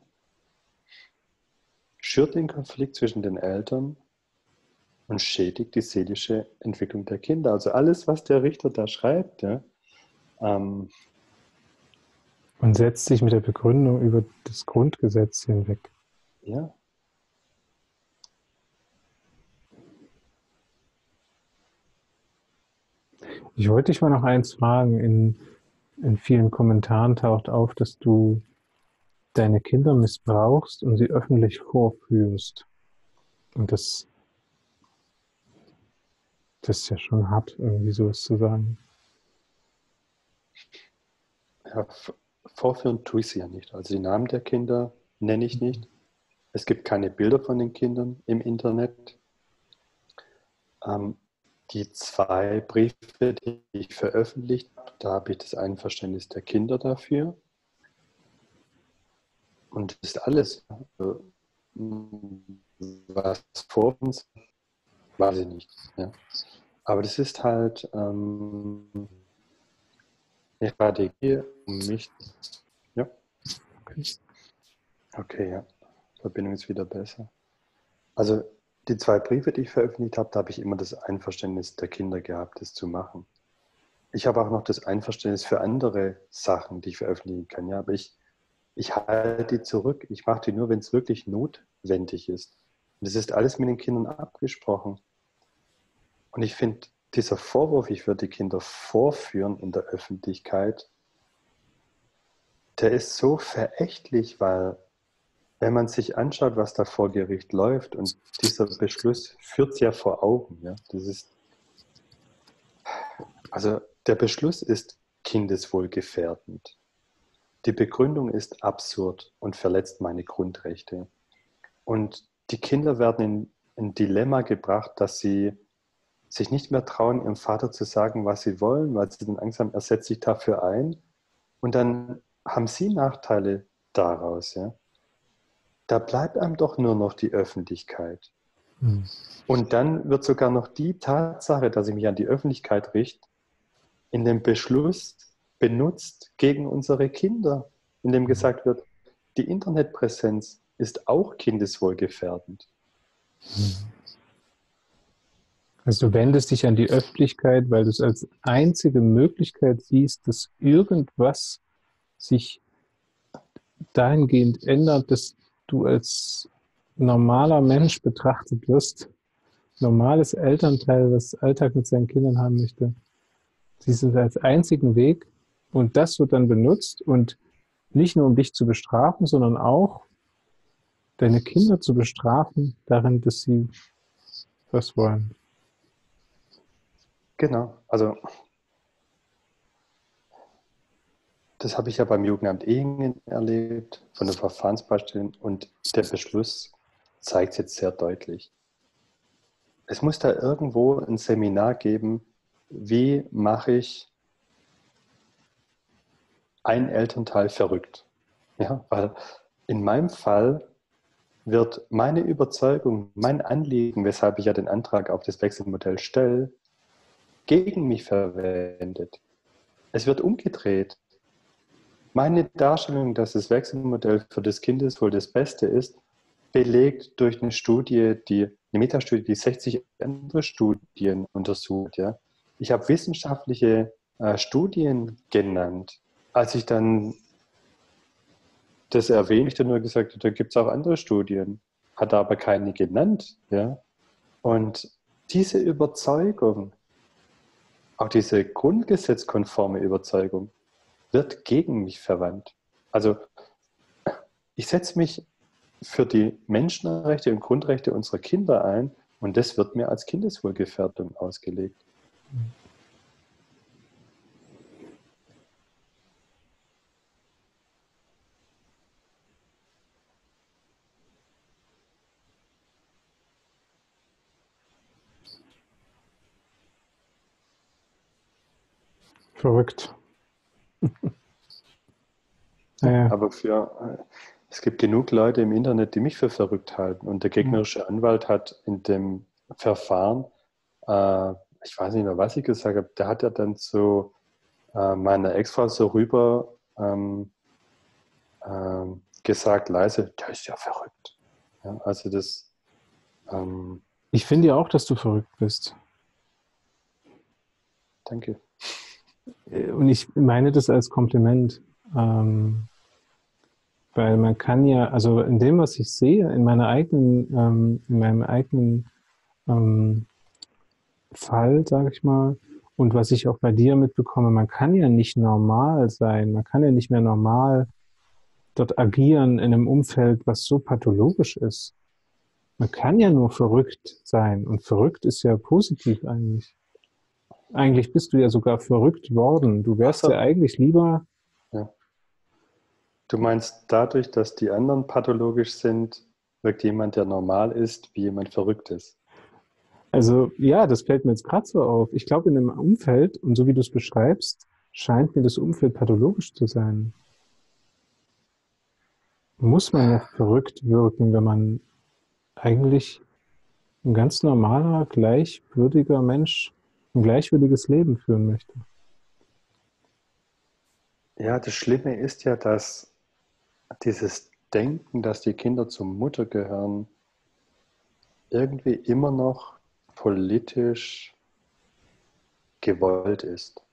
schürt den Konflikt zwischen den Eltern und schädigt die seelische Entwicklung der Kinder. Also alles, was der Richter da schreibt, ja, und setzt sich mit der Begründung über das Grundgesetz hinweg. Ja. Ich wollte dich mal noch eins fragen. In vielen Kommentaren taucht auf, dass du deine Kinder missbrauchst und sie öffentlich vorführst. Und das ist ja schon hart, irgendwie sowas zu sagen. Ja, vorführen tue ich sie ja nicht. Also die Namen der Kinder nenne ich nicht. Es gibt keine Bilder von den Kindern im Internet. Die 2 Briefe, die ich veröffentlicht habe, da habe ich das Einverständnis der Kinder dafür. Und das ist alles. Was vor uns, weiß ich nicht. Ja. Aber das ist halt eine Strategie, um mich. Ja. Okay, ja. Verbindung ist wieder besser. Also die 2 Briefe, die ich veröffentlicht habe, da habe ich immer das Einverständnis der Kinder gehabt, das zu machen. Ich habe auch noch das Einverständnis für andere Sachen, die ich veröffentlichen kann. Ja, aber ich halte die zurück. Ich mache die nur, wenn es wirklich notwendig ist. Und das ist alles mit den Kindern abgesprochen. Und ich finde, dieser Vorwurf, ich würde die Kinder vorführen in der Öffentlichkeit, der ist so verächtlich, weil wenn man sich anschaut, was da vor Gericht läuft und dieser Beschluss führt es ja vor Augen. Ja? Das ist, also der Beschluss ist kindeswohlgefährdend. Die Begründung ist absurd und verletzt meine Grundrechte. Und die Kinder werden in ein Dilemma gebracht, dass sie sich nicht mehr trauen, ihrem Vater zu sagen, was sie wollen, weil sie dann Angst haben, er setzt sich dafür ein. Und dann haben sie Nachteile daraus. Ja? Da bleibt einem doch nur noch die Öffentlichkeit. Mhm. Und dann wird sogar noch die Tatsache, dass ich mich an die Öffentlichkeit richte, in dem Beschluss benutzt gegen unsere Kinder, in dem gesagt wird, die Internetpräsenz ist auch kindeswohlgefährdend. Also du wendest dich an die Öffentlichkeit, weil du es als einzige Möglichkeit siehst, dass irgendwas sich dahingehend ändert, dass du als normaler Mensch betrachtet wirst, normales Elternteil, das Alltag mit seinen Kindern haben möchte. Siehst es als einzigen Weg und das wird dann benutzt und nicht nur um dich zu bestrafen, sondern auch deine Kinder zu bestrafen darin, dass sie was wollen. Genau, also das habe ich ja beim Jugendamt Ehingen erlebt, von der Verfahrensbeistellung, und der Beschluss zeigt es jetzt sehr deutlich. Es muss da irgendwo ein Seminar geben, wie mache ich einen Elternteil verrückt. Ja, weil in meinem Fall wird meine Überzeugung, mein Anliegen, weshalb ich ja den Antrag auf das Wechselmodell stelle, gegen mich verwendet. Es wird umgedreht. Meine Darstellung, dass das Wechselmodell für das Kindeswohl das Beste ist, belegt durch eine Studie, eine Metastudie, die 60 andere Studien untersucht. Ja. Ich habe wissenschaftliche Studien genannt. Als ich dann das erwähne, ich dann nur gesagt, da gibt es auch andere Studien, hat aber keine genannt. Ja. Und diese Überzeugung, auch diese grundgesetzkonforme Überzeugung, wird gegen mich verwandt. Also ich setze mich für die Menschenrechte und Grundrechte unserer Kinder ein und das wird mir als Kindeswohlgefährdung ausgelegt. Verrückt. Naja. Aber es gibt genug Leute im Internet, die mich für verrückt halten. Und der gegnerische Anwalt hat in dem Verfahren, ich weiß nicht mehr, was ich gesagt habe, der hat ja dann zu meiner Ex-Frau so rüber gesagt, leise, der ist ja verrückt. Ja, also das. Ich finde ja auch, dass du verrückt bist. Danke. Und ich meine das als Kompliment. Weil man kann ja, also in dem, was ich sehe, in meinem eigenen Fall, sage ich mal, und was ich auch bei dir mitbekomme, man kann ja nicht normal sein, man kann ja nicht mehr normal dort agieren in einem Umfeld, was so pathologisch ist. Man kann ja nur verrückt sein und verrückt ist ja positiv eigentlich. Eigentlich bist du ja sogar verrückt worden. Du wärst ja eigentlich lieber. Ja. Du meinst, dadurch, dass die anderen pathologisch sind, wirkt jemand, der normal ist, wie jemand verrückt ist. Also ja, das fällt mir jetzt gerade so auf. Ich glaube, in einem Umfeld, und so wie du es beschreibst, scheint mir das Umfeld pathologisch zu sein. Muss man ja verrückt wirken, wenn man eigentlich ein ganz normaler, gleichwürdiger Mensch ein gleichwürdiges Leben führen möchte. Ja, das Schlimme ist ja, dass dieses Denken, dass die Kinder zur Mutter gehören, irgendwie immer noch politisch gewollt ist.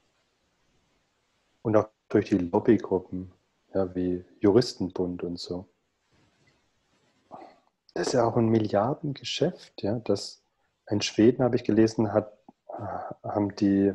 Und auch durch die Lobbygruppen, ja, wie Juristenbund und so. Das ist ja auch ein Milliardengeschäft, ja. Das in Schweden, habe ich gelesen, haben die,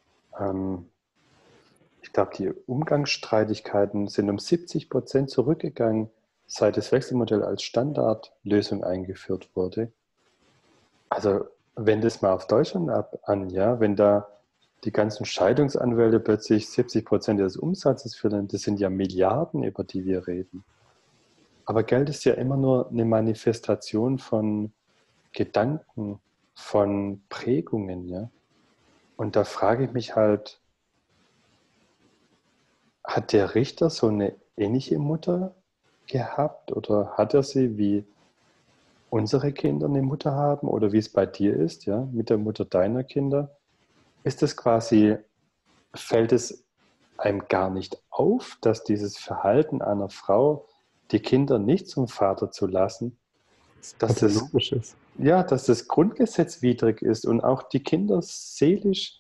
ich glaube, die Umgangsstreitigkeiten sind um 70% zurückgegangen, seit das Wechselmodell als Standardlösung eingeführt wurde. Also wenn das mal auf Deutschland ja, wenn da die ganzen Scheidungsanwälte plötzlich 70% des Umsatzes verlieren, das sind ja Milliarden, über die wir reden. Aber Geld ist ja immer nur eine Manifestation von Gedanken, von Prägungen, ja. Und da frage ich mich halt, hat der Richter so eine ähnliche Mutter gehabt oder hat er sie wie unsere Kinder eine Mutter haben oder wie es bei dir ist, ja, mit der Mutter deiner Kinder, ist es quasi, fällt es einem gar nicht auf, dass dieses Verhalten einer Frau, die Kinder nicht zum Vater zu lassen, dass es, Pathologisch ist. ja, dass das grundgesetzwidrig ist und auch die Kinder seelisch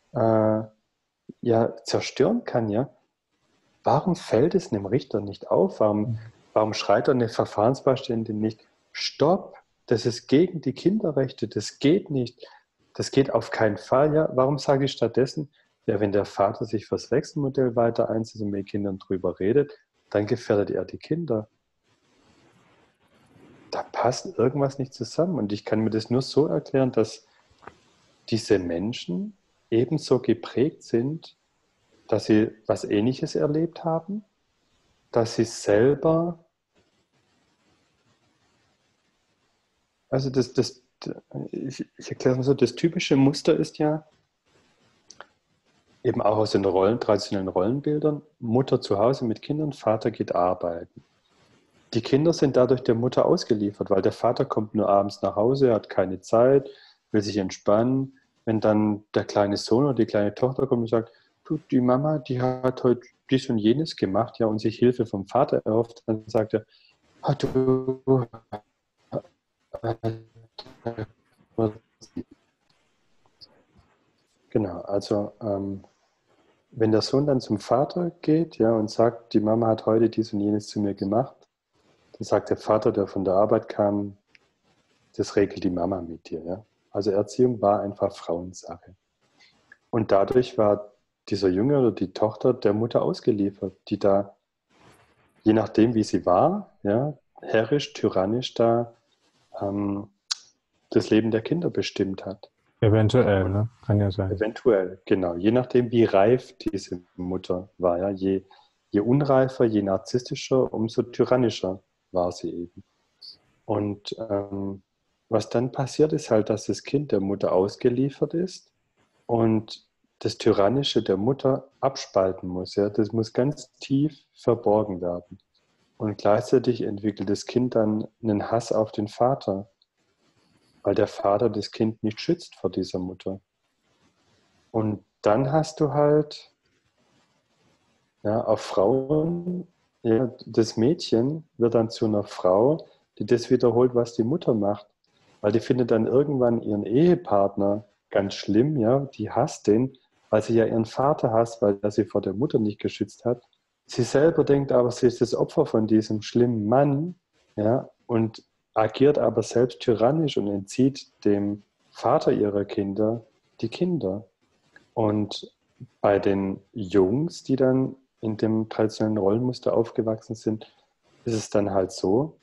ja, zerstören kann, ja. Warum fällt es einem Richter nicht auf? Warum schreit eine Verfahrensbeistände nicht, Stopp, das ist gegen die Kinderrechte, das geht nicht, das geht auf keinen Fall. Ja? Warum sage ich stattdessen, ja, wenn der Vater sich fürs Wechselmodell weiter einsetzt und mit Kindern drüber redet, dann gefährdet er die Kinder. Da passt irgendwas nicht zusammen. Und ich kann mir das nur so erklären, dass diese Menschen ebenso geprägt sind, dass sie was Ähnliches erlebt haben, dass sie selber, also ich erkläre es mal so, das typische Muster ist ja, eben auch aus den traditionellen Rollenbildern, Mutter zu Hause mit Kindern, Vater geht arbeiten. Die Kinder sind dadurch der Mutter ausgeliefert, weil der Vater kommt nur abends nach Hause, er hat keine Zeit, will sich entspannen. Wenn dann der kleine Sohn oder die kleine Tochter kommt und sagt, du, die Mama, die hat heute dies und jenes gemacht, ja, und sich Hilfe vom Vater erhofft, dann sagt er, ah, du, genau, also wenn der Sohn dann zum Vater geht, ja, und sagt, die Mama hat heute dies und jenes zu mir gemacht, dann sagt der Vater, der von der Arbeit kam, das regelt die Mama mit dir. Ja? Also Erziehung war einfach Frauensache. Und dadurch war dieser Junge oder die Tochter der Mutter ausgeliefert, die da, je nachdem wie sie war, ja, herrisch, tyrannisch da das Leben der Kinder bestimmt hat. Eventuell, Und ne? Kann ja sein. eventuell, genau. Je nachdem, wie reif diese Mutter war. Ja? Je unreifer, je narzisstischer, umso tyrannischer war sie eben. Und was dann passiert, ist halt, dass das Kind der Mutter ausgeliefert ist und das Tyrannische der Mutter abspalten muss. Ja? Das muss ganz tief verborgen werden. Und gleichzeitig entwickelt das Kind dann einen Hass auf den Vater, weil der Vater das Kind nicht schützt vor dieser Mutter. Und dann hast du halt ja, auf Frauen, ja, das Mädchen wird dann zu einer Frau, die das wiederholt, was die Mutter macht. Weil die findet dann irgendwann ihren Ehepartner ganz schlimm, ja, die hasst den, weil sie ja ihren Vater hasst, weil er sie vor der Mutter nicht geschützt hat. Sie selber denkt aber, sie ist das Opfer von diesem schlimmen Mann, ja, und agiert aber selbst tyrannisch und entzieht dem Vater ihrer Kinder die Kinder. Und bei den Jungs, die dann in dem traditionellen Rollenmuster aufgewachsen sind, ist es dann halt so,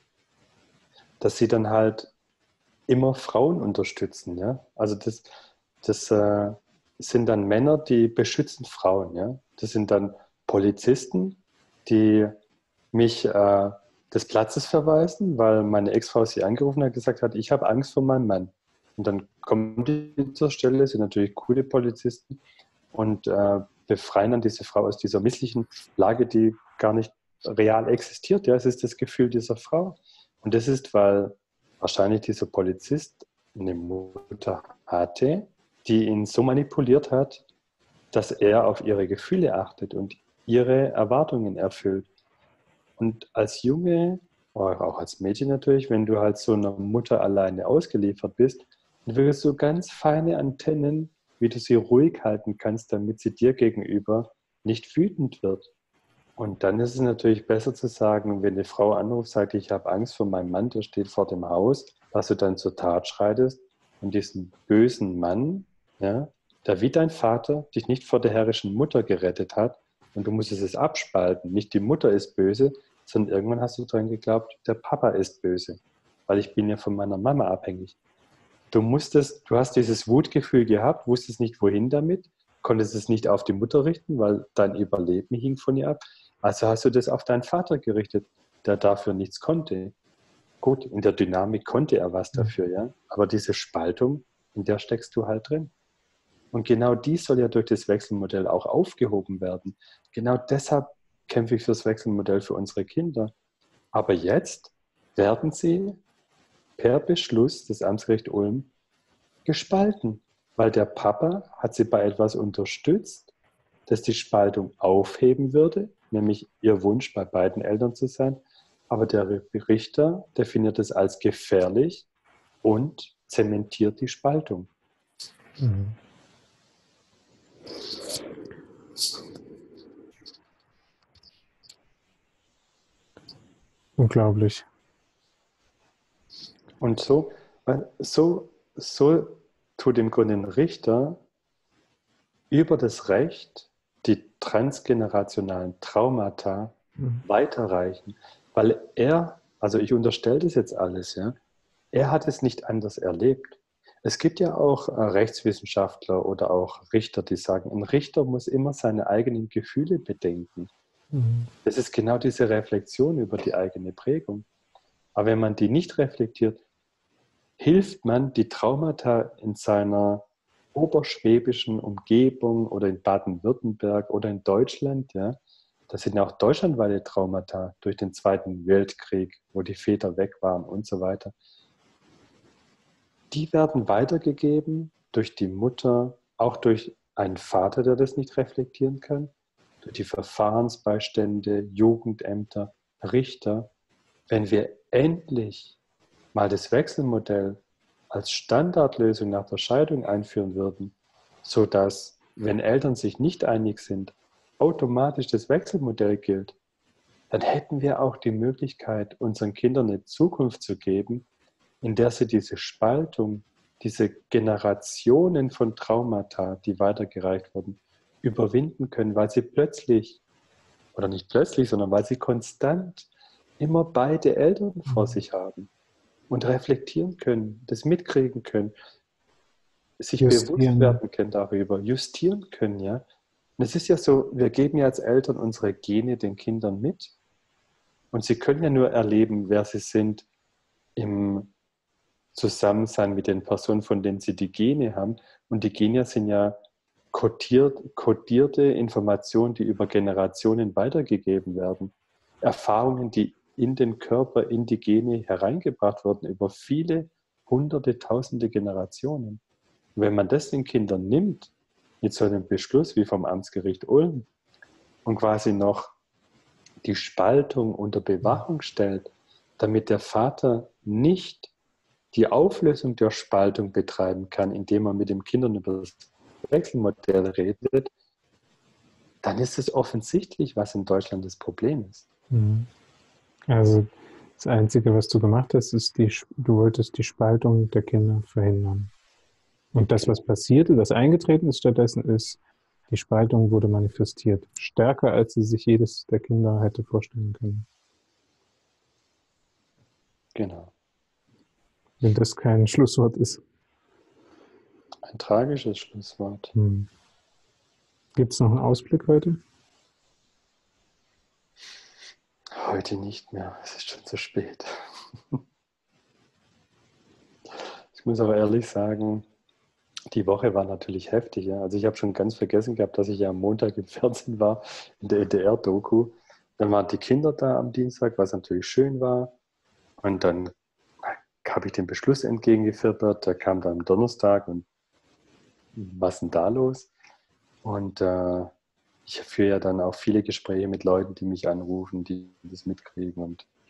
dass sie dann halt immer Frauen unterstützen. Ja? Also das sind dann Männer, die beschützen Frauen. Ja? Das sind dann Polizisten, die mich des Platzes verweisen, weil meine Ex-Frau sie angerufen hat und gesagt hat, ich habe Angst vor meinem Mann. Und dann kommen die zur Stelle, sind natürlich coole Polizisten und befreien dann diese Frau aus dieser misslichen Lage, die gar nicht real existiert. Ja, es ist das Gefühl dieser Frau. Und das ist, weil wahrscheinlich dieser Polizist eine Mutter hatte, die ihn so manipuliert hat, dass er auf ihre Gefühle achtet und ihre Erwartungen erfüllt. Und als Junge, oder auch als Mädchen natürlich, wenn du halt so einer Mutter alleine ausgeliefert bist, dann willst du ganz feine Antennen, wie du sie ruhig halten kannst, damit sie dir gegenüber nicht wütend wird. Und dann ist es natürlich besser zu sagen, wenn eine Frau anruft, sagt, ich habe Angst vor meinem Mann, der steht vor dem Haus, dass du dann zur Tat schreitest und diesen bösen Mann, ja, der wie dein Vater dich nicht vor der herrischen Mutter gerettet hat und du musstest es abspalten. Nicht die Mutter ist böse, sondern irgendwann hast du dran geglaubt, der Papa ist böse, weil ich bin ja von meiner Mama abhängig. Du hast dieses Wutgefühl gehabt, wusstest nicht, wohin damit, konntest es nicht auf die Mutter richten, weil dein Überleben hing von ihr ab. Also hast du das auf deinen Vater gerichtet, der dafür nichts konnte. Gut, in der Dynamik konnte er was dafür, ja. Aber diese Spaltung, in der steckst du halt drin. Und genau die soll ja durch das Wechselmodell auch aufgehoben werden. Genau deshalb kämpfe ich fürs Wechselmodell für unsere Kinder. Aber jetzt werden sie per Beschluss des Amtsgerichts Ulm gespalten, weil der Papa hat sie bei etwas unterstützt, das die Spaltung aufheben würde, nämlich ihr Wunsch, bei beiden Eltern zu sein. Aber der Richter definiert es als gefährlich und zementiert die Spaltung. Mhm. Unglaublich. Und so tut im Grunde ein Richter über das Recht die transgenerationalen Traumata weiterreichen, weil also ich unterstelle das jetzt alles, ja, er hat es nicht anders erlebt. Es gibt ja auch Rechtswissenschaftler oder auch Richter, die sagen, ein Richter muss immer seine eigenen Gefühle bedenken. Das ist genau diese Reflexion über die eigene Prägung. Aber wenn man die nicht reflektiert, hilft man, die Traumata in seiner oberschwäbischen Umgebung oder in Baden-Württemberg oder in Deutschland, ja, das sind ja auch deutschlandweite Traumata durch den Zweiten Weltkrieg, wo die Väter weg waren und so weiter. Die werden weitergegeben durch die Mutter, auch durch einen Vater, der das nicht reflektieren kann, durch die Verfahrensbeistände, Jugendämter, Richter. Wenn wir endlich mal das Wechselmodell als Standardlösung nach der Scheidung einführen würden, sodass, wenn Eltern sich nicht einig sind, automatisch das Wechselmodell gilt, dann hätten wir auch die Möglichkeit, unseren Kindern eine Zukunft zu geben, in der sie diese Spaltung, diese Generationen von Traumata, die weitergereicht wurden, überwinden können, weil sie plötzlich, oder nicht plötzlich, sondern weil sie konstant immer beide Eltern vor sich haben und reflektieren können, das mitkriegen können, sich bewusst werden können darüber, justieren können, ja. Und es ist ja so, wir geben ja als Eltern unsere Gene den Kindern mit und sie können ja nur erleben, wer sie sind im Zusammensein mit den Personen, von denen sie die Gene haben. Und die Gene sind ja kodierte Informationen, die über Generationen weitergegeben werden. Erfahrungen, die in den Körper, in die Gene hereingebracht wurden, über viele hunderte, tausende Generationen. Und wenn man das den Kindern nimmt, mit so einem Beschluss wie vom Amtsgericht Ulm und quasi noch die Spaltung unter Bewachung stellt, damit der Vater nicht die Auflösung der Spaltung betreiben kann, indem er mit den Kindern über das Wechselmodell redet, dann ist es offensichtlich, was in Deutschland das Problem ist. Also das Einzige, was du gemacht hast, ist, du wolltest die Spaltung der Kinder verhindern. Und das, was passierte, was eingetreten ist stattdessen, ist, die Spaltung wurde manifestiert. Stärker, als sie sich jedes der Kinder hätte vorstellen können. Genau. Wenn das kein Schlusswort ist. Ein tragisches Schlusswort. Gibt es noch einen Ausblick heute? Heute nicht mehr. Es ist schon zu spät. Ich muss aber ehrlich sagen, die Woche war natürlich heftig. Ja? Also ich habe schon ganz vergessen gehabt, dass ich ja am Montag im Fernsehen war, in der NDR-Doku. Dann waren die Kinder da am Dienstag, was natürlich schön war. Und dann habe ich den Beschluss entgegengefiebert. Der kam dann am Donnerstag und was ist denn da los? Und ich führe ja dann auch viele Gespräche mit Leuten, die mich anrufen, die das mitkriegen.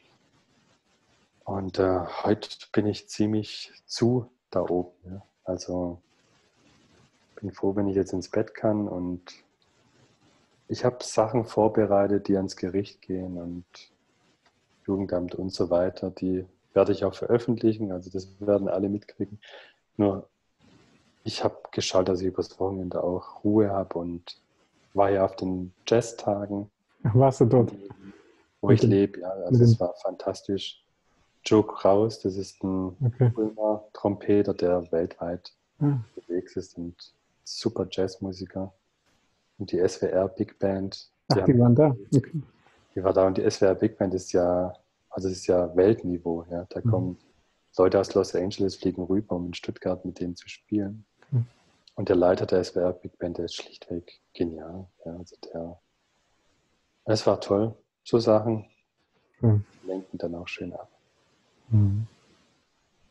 Und heute bin ich ziemlich zu da oben. Ja? Also bin froh, wenn ich jetzt ins Bett kann. Und ich habe Sachen vorbereitet, die ans Gericht gehen und Jugendamt und so weiter. Die werde ich auch veröffentlichen. Also das werden alle mitkriegen. Nur ich habe geschaut, dass ich übers Wochenende auch Ruhe habe und war ja auf den Jazztagen. Warst du dort? Wo ich lebe, ja. Also es war fantastisch. Joe Kraus, das ist ein Ulmer Trompeter, der weltweit unterwegs ist und super Jazzmusiker. Und die SWR Big Band. Die waren da? Okay. Die war da und die SWR Big Band ist ja, also ist ja Weltniveau. Ja. Da kommen Leute aus Los Angeles, fliegen rüber, um in Stuttgart mit denen zu spielen. Und der Leiter der SWR Big Band, der ist schlichtweg genial. Ja, also es war toll. So Sachen lenken dann auch schön ab.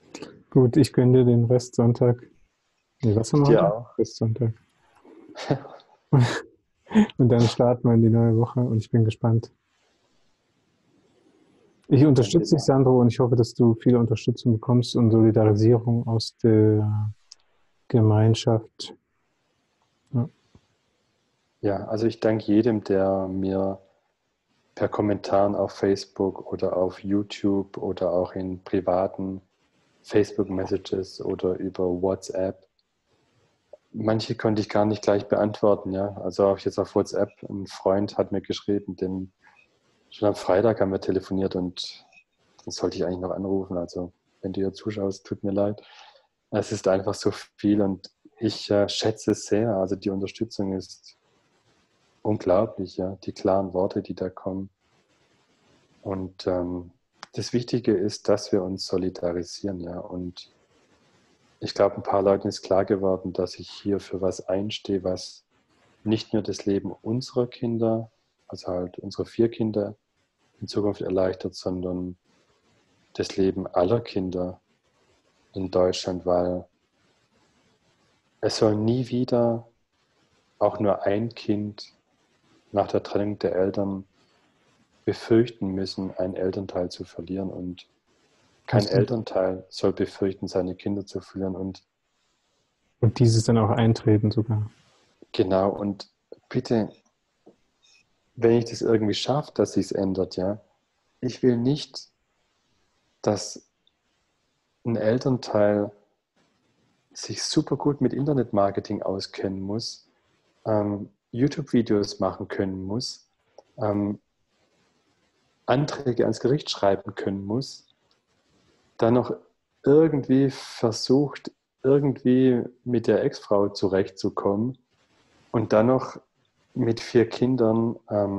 Gut, ich gönne dir den Rest Sonntag. Nee, was haben Ich wir dir heute? auch. Rest Sonntag. Und dann starten wir in die neue Woche und ich bin gespannt. Ich Danke unterstütze dich, dir. Sandro, und ich hoffe, dass du viele Unterstützung bekommst und Solidarisierung aus der Gemeinschaft. Ja. Ja, also ich danke jedem, der mir per Kommentaren auf Facebook oder auf YouTube oder auch in privaten Facebook-Messages oder über WhatsApp. Manche konnte ich gar nicht gleich beantworten, ja. Also auch jetzt auf WhatsApp, ein Freund hat mir geschrieben, denn schon am Freitag haben wir telefoniert und das sollte ich eigentlich noch anrufen. Also wenn du hier zuschaust, tut mir leid. Es ist einfach so viel und ich schätze es sehr. Also die Unterstützung ist unglaublich, ja. Die klaren Worte, die da kommen. Und das Wichtige ist, dass wir uns solidarisieren, ja. Und ich glaube, ein paar Leuten ist klar geworden, dass ich hier für was einstehe, was nicht nur das Leben unserer Kinder, also halt unsere 4 Kinder in Zukunft erleichtert, sondern das Leben aller Kinder in Deutschland, weil es soll nie wieder auch nur ein Kind nach der Trennung der Eltern befürchten müssen, einen Elternteil zu verlieren. Und kein Elternteil soll befürchten, seine Kinder zu verlieren. Und dieses dann auch eintreten sogar. genau, und bitte, wenn ich das irgendwie schaffe, dass sich es ändert, ja, ich will nicht, dass ein Elternteil sich super gut mit Internetmarketing auskennen muss, YouTube-Videos machen können muss, Anträge ans Gericht schreiben können muss, dann noch irgendwie versucht, irgendwie mit der Ex-Frau zurechtzukommen und dann noch mit 4 Kindern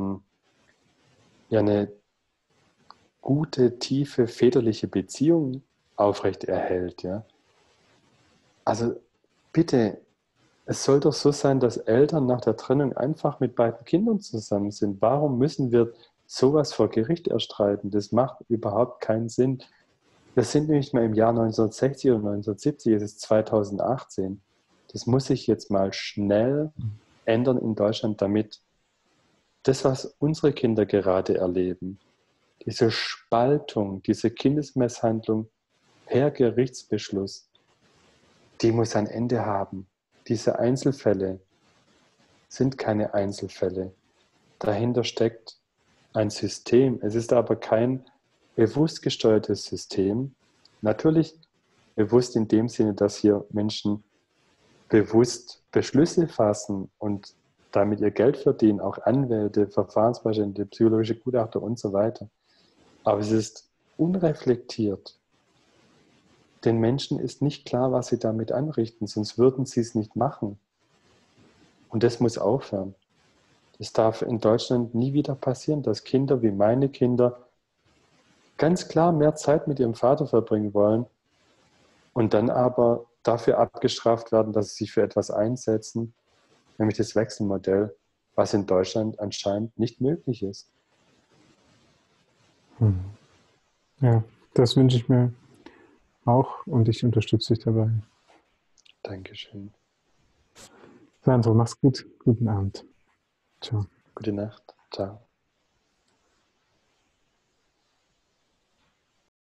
ja eine gute, tiefe, väterliche Beziehung aufrecht erhält. Ja? Also bitte, es soll doch so sein, dass Eltern nach der Trennung einfach mit beiden Kindern zusammen sind. Warum müssen wir sowas vor Gericht erstreiten? Das macht überhaupt keinen Sinn. Wir sind nicht mehr im Jahr 1960 oder 1970, es ist 2018. Das muss sich jetzt mal schnell ändern in Deutschland, damit das, was unsere Kinder gerade erleben, diese Spaltung, diese Kindesmisshandlung per Gerichtsbeschluss, die muss ein Ende haben. Diese Einzelfälle sind keine Einzelfälle. Dahinter steckt ein System. Es ist aber kein bewusst gesteuertes System. Natürlich bewusst in dem Sinne, dass hier Menschen bewusst Beschlüsse fassen und damit ihr Geld verdienen, auch Anwälte, Verfahrensbeistände, psychologische Gutachter und so weiter. Aber es ist unreflektiert. Den Menschen ist nicht klar, was sie damit anrichten, sonst würden sie es nicht machen. Und das muss aufhören. Das darf in Deutschland nie wieder passieren, dass Kinder wie meine Kinder ganz klar mehr Zeit mit ihrem Vater verbringen wollen und dann aber dafür abgestraft werden, dass sie sich für etwas einsetzen, nämlich das Wechselmodell, was in Deutschland anscheinend nicht möglich ist. Ja, das wünsche ich mir auch und ich unterstütze dich dabei. Dankeschön. Sandro, mach's gut. Guten Abend. Ciao. Gute Nacht. Ciao.